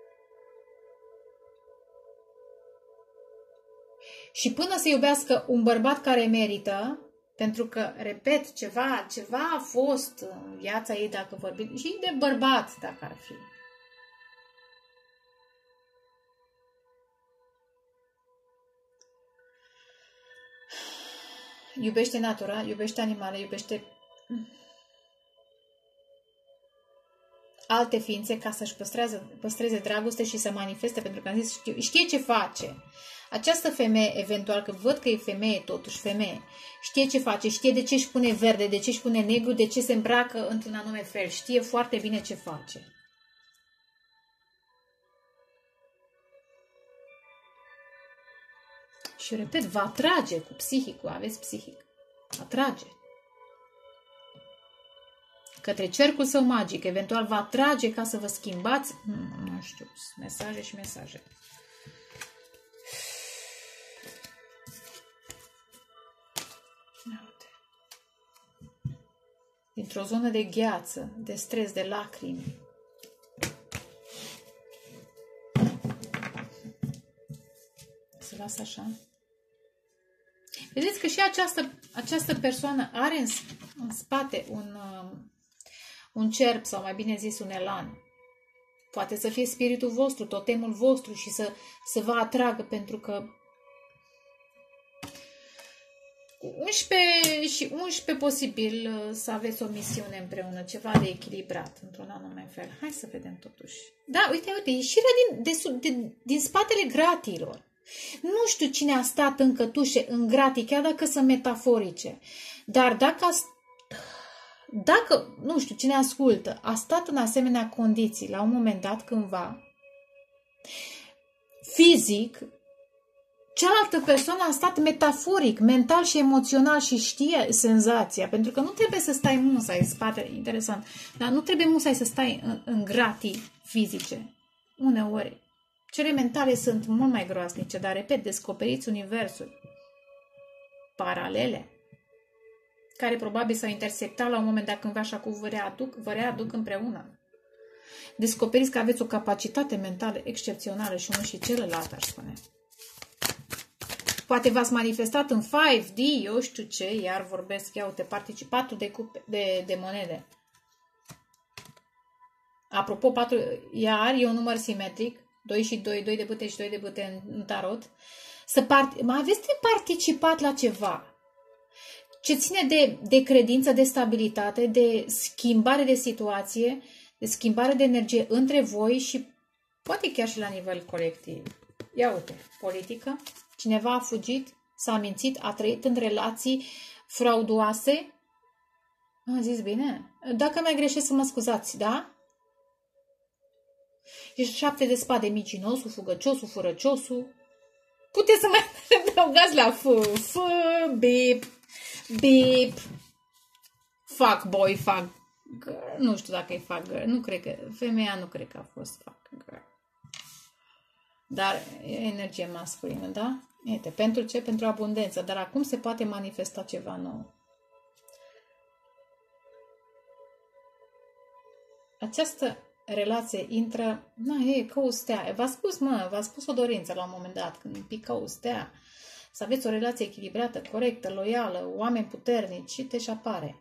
Și până să iubească un bărbat care merită, pentru că, repet, ceva, ceva a fost în viața ei, dacă vorbim, și de bărbat, dacă ar fi. Iubește natura, iubește animale, iubește alte ființe ca să-și păstreze, păstreze dragoste și să manifeste, pentru că am zis, știe, știe ce face. Această femeie, eventual, că văd că e femeie, totuși femeie, știe ce face, știe de ce își pune verde, de ce își pune negru, de ce se îmbracă într-un anume fel, știe foarte bine ce face. Și, repet, vă atrage cu psihicul, aveți psihic, atrage. Către cercul său magic, eventual vă atrage ca să vă schimbați, nu știu, mesaje și mesaje. Dintr-o zonă de gheață, de stres, de lacrimi. Să las așa. Vedeți că și această, această persoană are în, în spate un, um, un cerb, sau mai bine zis un elan. Poate să fie spiritul vostru, totemul vostru și să, să vă atragă, pentru că unsprezece și unsprezece posibil să aveți o misiune împreună, ceva de echilibrat într-un anume fel. Hai să vedem totuși. Da, uite, uite, ieșirea din, de, de, din spatele gratiilor. Nu știu cine a stat în cătușe, în gratii, chiar dacă sunt metaforice, dar dacă a, dacă, nu știu, cine ascultă, a stat în asemenea condiții la un moment dat cândva, fizic, cealaltă persoană a stat metaforic, mental și emoțional și știe senzația, pentru că nu trebuie să stai musai în spate, interesant, dar nu trebuie musai să stai în, în gratii fizice. Uneori, cele mentale sunt mult mai groaznice, dar, repet, descoperiți universuri paralele, care probabil s-au intersectat la un moment dat cândva așa cu vă readuc, vă readuc împreună. Descoperiți că aveți o capacitate mentală excepțională și unul și celălalt, aș spune. Poate v-ați manifestat în cinci D, eu știu ce, iar vorbesc, ia uite, participatul de, cupe, de, de monede. Apropo, patru, iar e un număr simetric, doi și doi, doi de bâte și doi de bâte în, în tarot. Să part, mai aveți de participat la ceva ce ține de, de credință, de stabilitate, de schimbare de situație, de schimbare de energie între voi și poate chiar și la nivel colectiv. Ia uite, politică. Cineva a fugit, s-a mințit, a trăit în relații frauduoase. Am zis bine? Dacă mai greșesc, să mă scuzați, da? Ești șapte de spade, micinosul, fugăciosul, furăciosul. Puteți să mai adăugați la f, f, bip, bip, fuck boy, fuck girl. Nu știu dacă e fuck girl, nu cred că, femeia nu cred că a fost fuck girl. Dar e energie masculină, da? Uite, pentru ce? Pentru abundență. Dar acum se poate manifesta ceva nou. Această relație intră, na, e ca o stea. V-a spus, mă, v-a spus o dorință la un moment dat, când pică o stea, să aveți o relație echilibrată, corectă, loială, oameni puternici, și te și apare.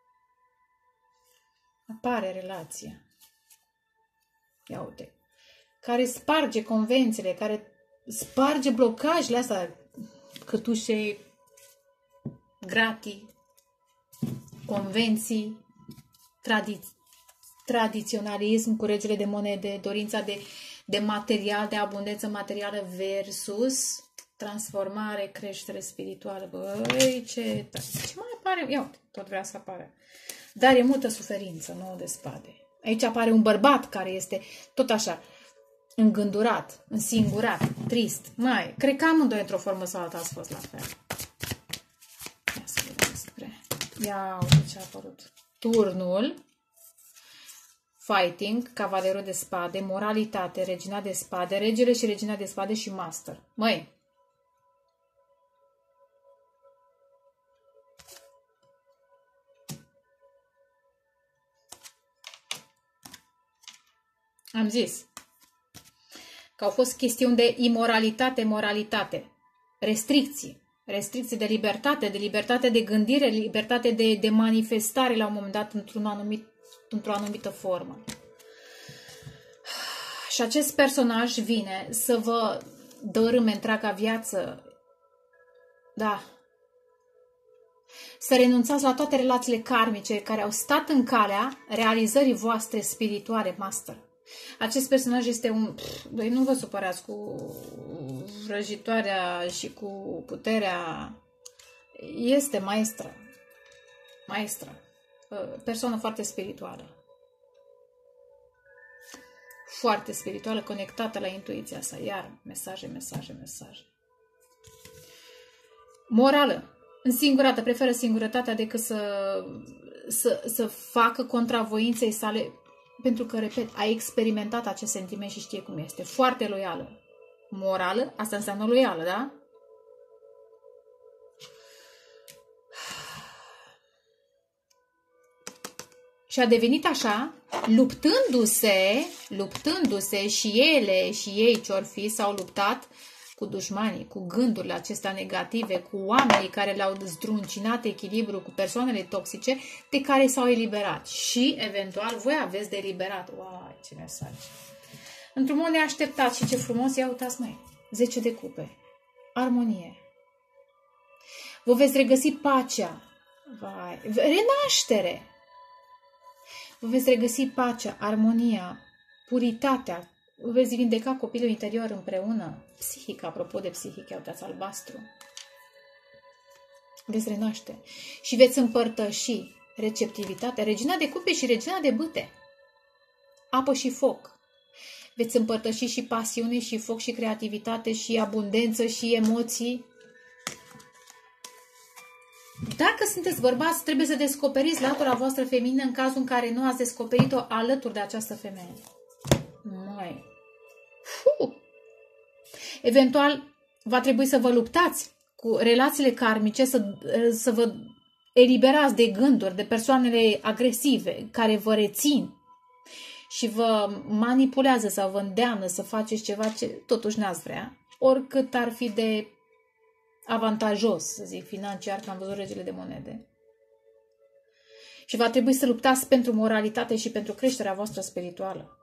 Apare relația. Ia uite. Care sparge convențiile, care sparge blocajele astea, cătușe, gratii, convenții, tradiții, tradiționalism cu regele de monede, dorința de, de material, de abundență materială versus transformare, creștere spirituală. Băi, ce, ce mai apare? Ia uite, tot vrea să apare. Dar e multă suferință, nouă de spade. Aici apare un bărbat care este tot așa, îngândurat, însingurat, trist. Mai, cred că amândoi într-o formă sau alta ați fost la fel. Ia să vedem spre... Ia uite ce a apărut. Turnul, fighting, cavalerul de spade, moralitate, regina de spade, regele și regina de spade și master. Măi, am zis că au fost chestiuni de imoralitate, moralitate, restricții, restricții de libertate, de libertate de gândire, libertate de, de manifestare la un moment dat într-un anumit, într-o anumită formă. Și acest personaj vine să vă dărâme întreaga viață, da, să renunțați la toate relațiile karmice care au stat în calea realizării voastre spirituale, master. Acest personaj este un... Doi, nu vă supărați cu vrăjitoarea și cu puterea. Este maestră. Maestră. Persoană foarte spirituală. Foarte spirituală, conectată la intuiția sa. Iar mesaje, mesaje, mesaje. Morală. Însingurată. Preferă singurătatea decât să, să, să facă contra voinței sale. Pentru că, repet, a experimentat acest sentiment și știe cum este. Foarte loială. Morală, asta înseamnă loială, da? Și a devenit așa, luptându-se, luptându-se și ele și ei ce-or fi, s-au luptat cu dușmanii, cu gândurile acestea negative, cu oamenii care le-au zdruncinat echilibru, cu persoanele toxice, de care s-au eliberat. Și, eventual, voi aveți de eliberat. Uai, ce mesaj! într-un mod neașteptat și ce frumos, ia uitați mai, zece de cupe, armonie. Vă veți regăsi pacea, vai, renaștere. Vă veți regăsi pacea, armonia, puritatea, vă veți vindeca copilul interior împreună, psihic, apropo de psihic, ia uitați, albastru. Veți renaște și veți împărtăși receptivitatea, regina de cupe și regina de bâte, apă și foc. Veți împărtăși și pasiune și foc și creativitate și abundență și emoții. Dacă sunteți bărbați, trebuie să descoperiți latura voastră feminină în cazul în care nu ați descoperit-o alături de această femeie. Mai. Eventual, va trebui să vă luptați cu relațiile karmice, să, să vă eliberați de gânduri, de persoanele agresive care vă rețin și vă manipulează sau vă îndeamnă să faceți ceva ce totuși n-ați vrea, oricât ar fi de avantajos, să zic, financiar, că am văzut regele de monede. Și va trebui să luptați pentru moralitate și pentru creșterea voastră spirituală.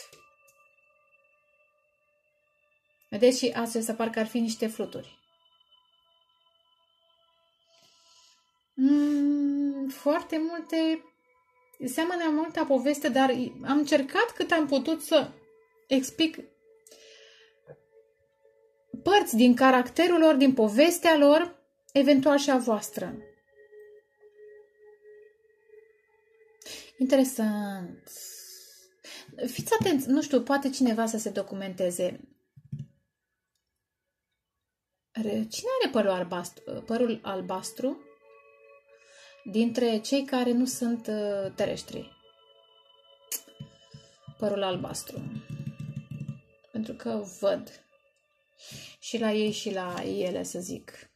Vedeți? Și astea se parcă ar fi niște fluturi. Mm, foarte multe, seamănă multă poveste, dar am încercat cât am putut să explic părți din caracterul lor, din povestea lor, eventual și a voastră. Interesant. Fiți atenți, nu știu, poate cineva să se documenteze. Cine are părul albastru, părul albastru dintre cei care nu sunt uh, terestri? Părul albastru. Pentru că văd și la ei și la ele, să zic.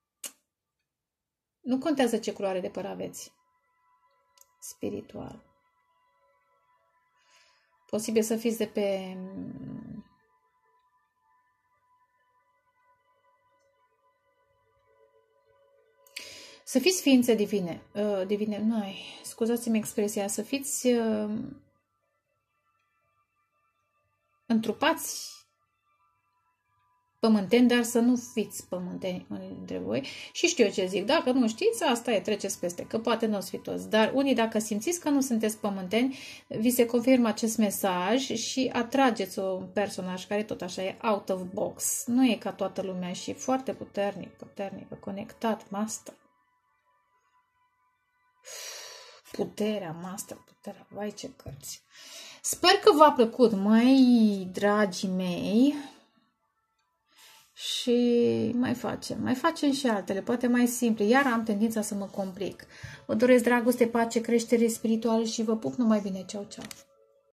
Nu contează ce culoare de păr aveți. Spiritual. Posibil să fiți de pe să fiți ființe divine. Uh, divine, noi, scuzați-mi expresia, să fiți uh, întrupați pământeni, dar să nu fiți pământeni unii dintre voi. Și știu ce zic. Dacă nu știți, asta e, treceți peste, că poate nu o să fi toți. Dar unii, dacă simțiți că nu sunteți pământeni, vi se confirmă acest mesaj și atrageți un personaj care tot așa e out of box. Nu e ca toată lumea și foarte puternic, puternic, conectat, master. Puterea, master, puterea, vai ce cărți. Sper că v-a plăcut, măi, dragii mei. Și mai facem, mai facem și altele, poate mai simple. Iar am tendința să mă complic. Vă doresc dragoste, pace, creștere spirituală și vă pup numai bine. Ceau, ceau!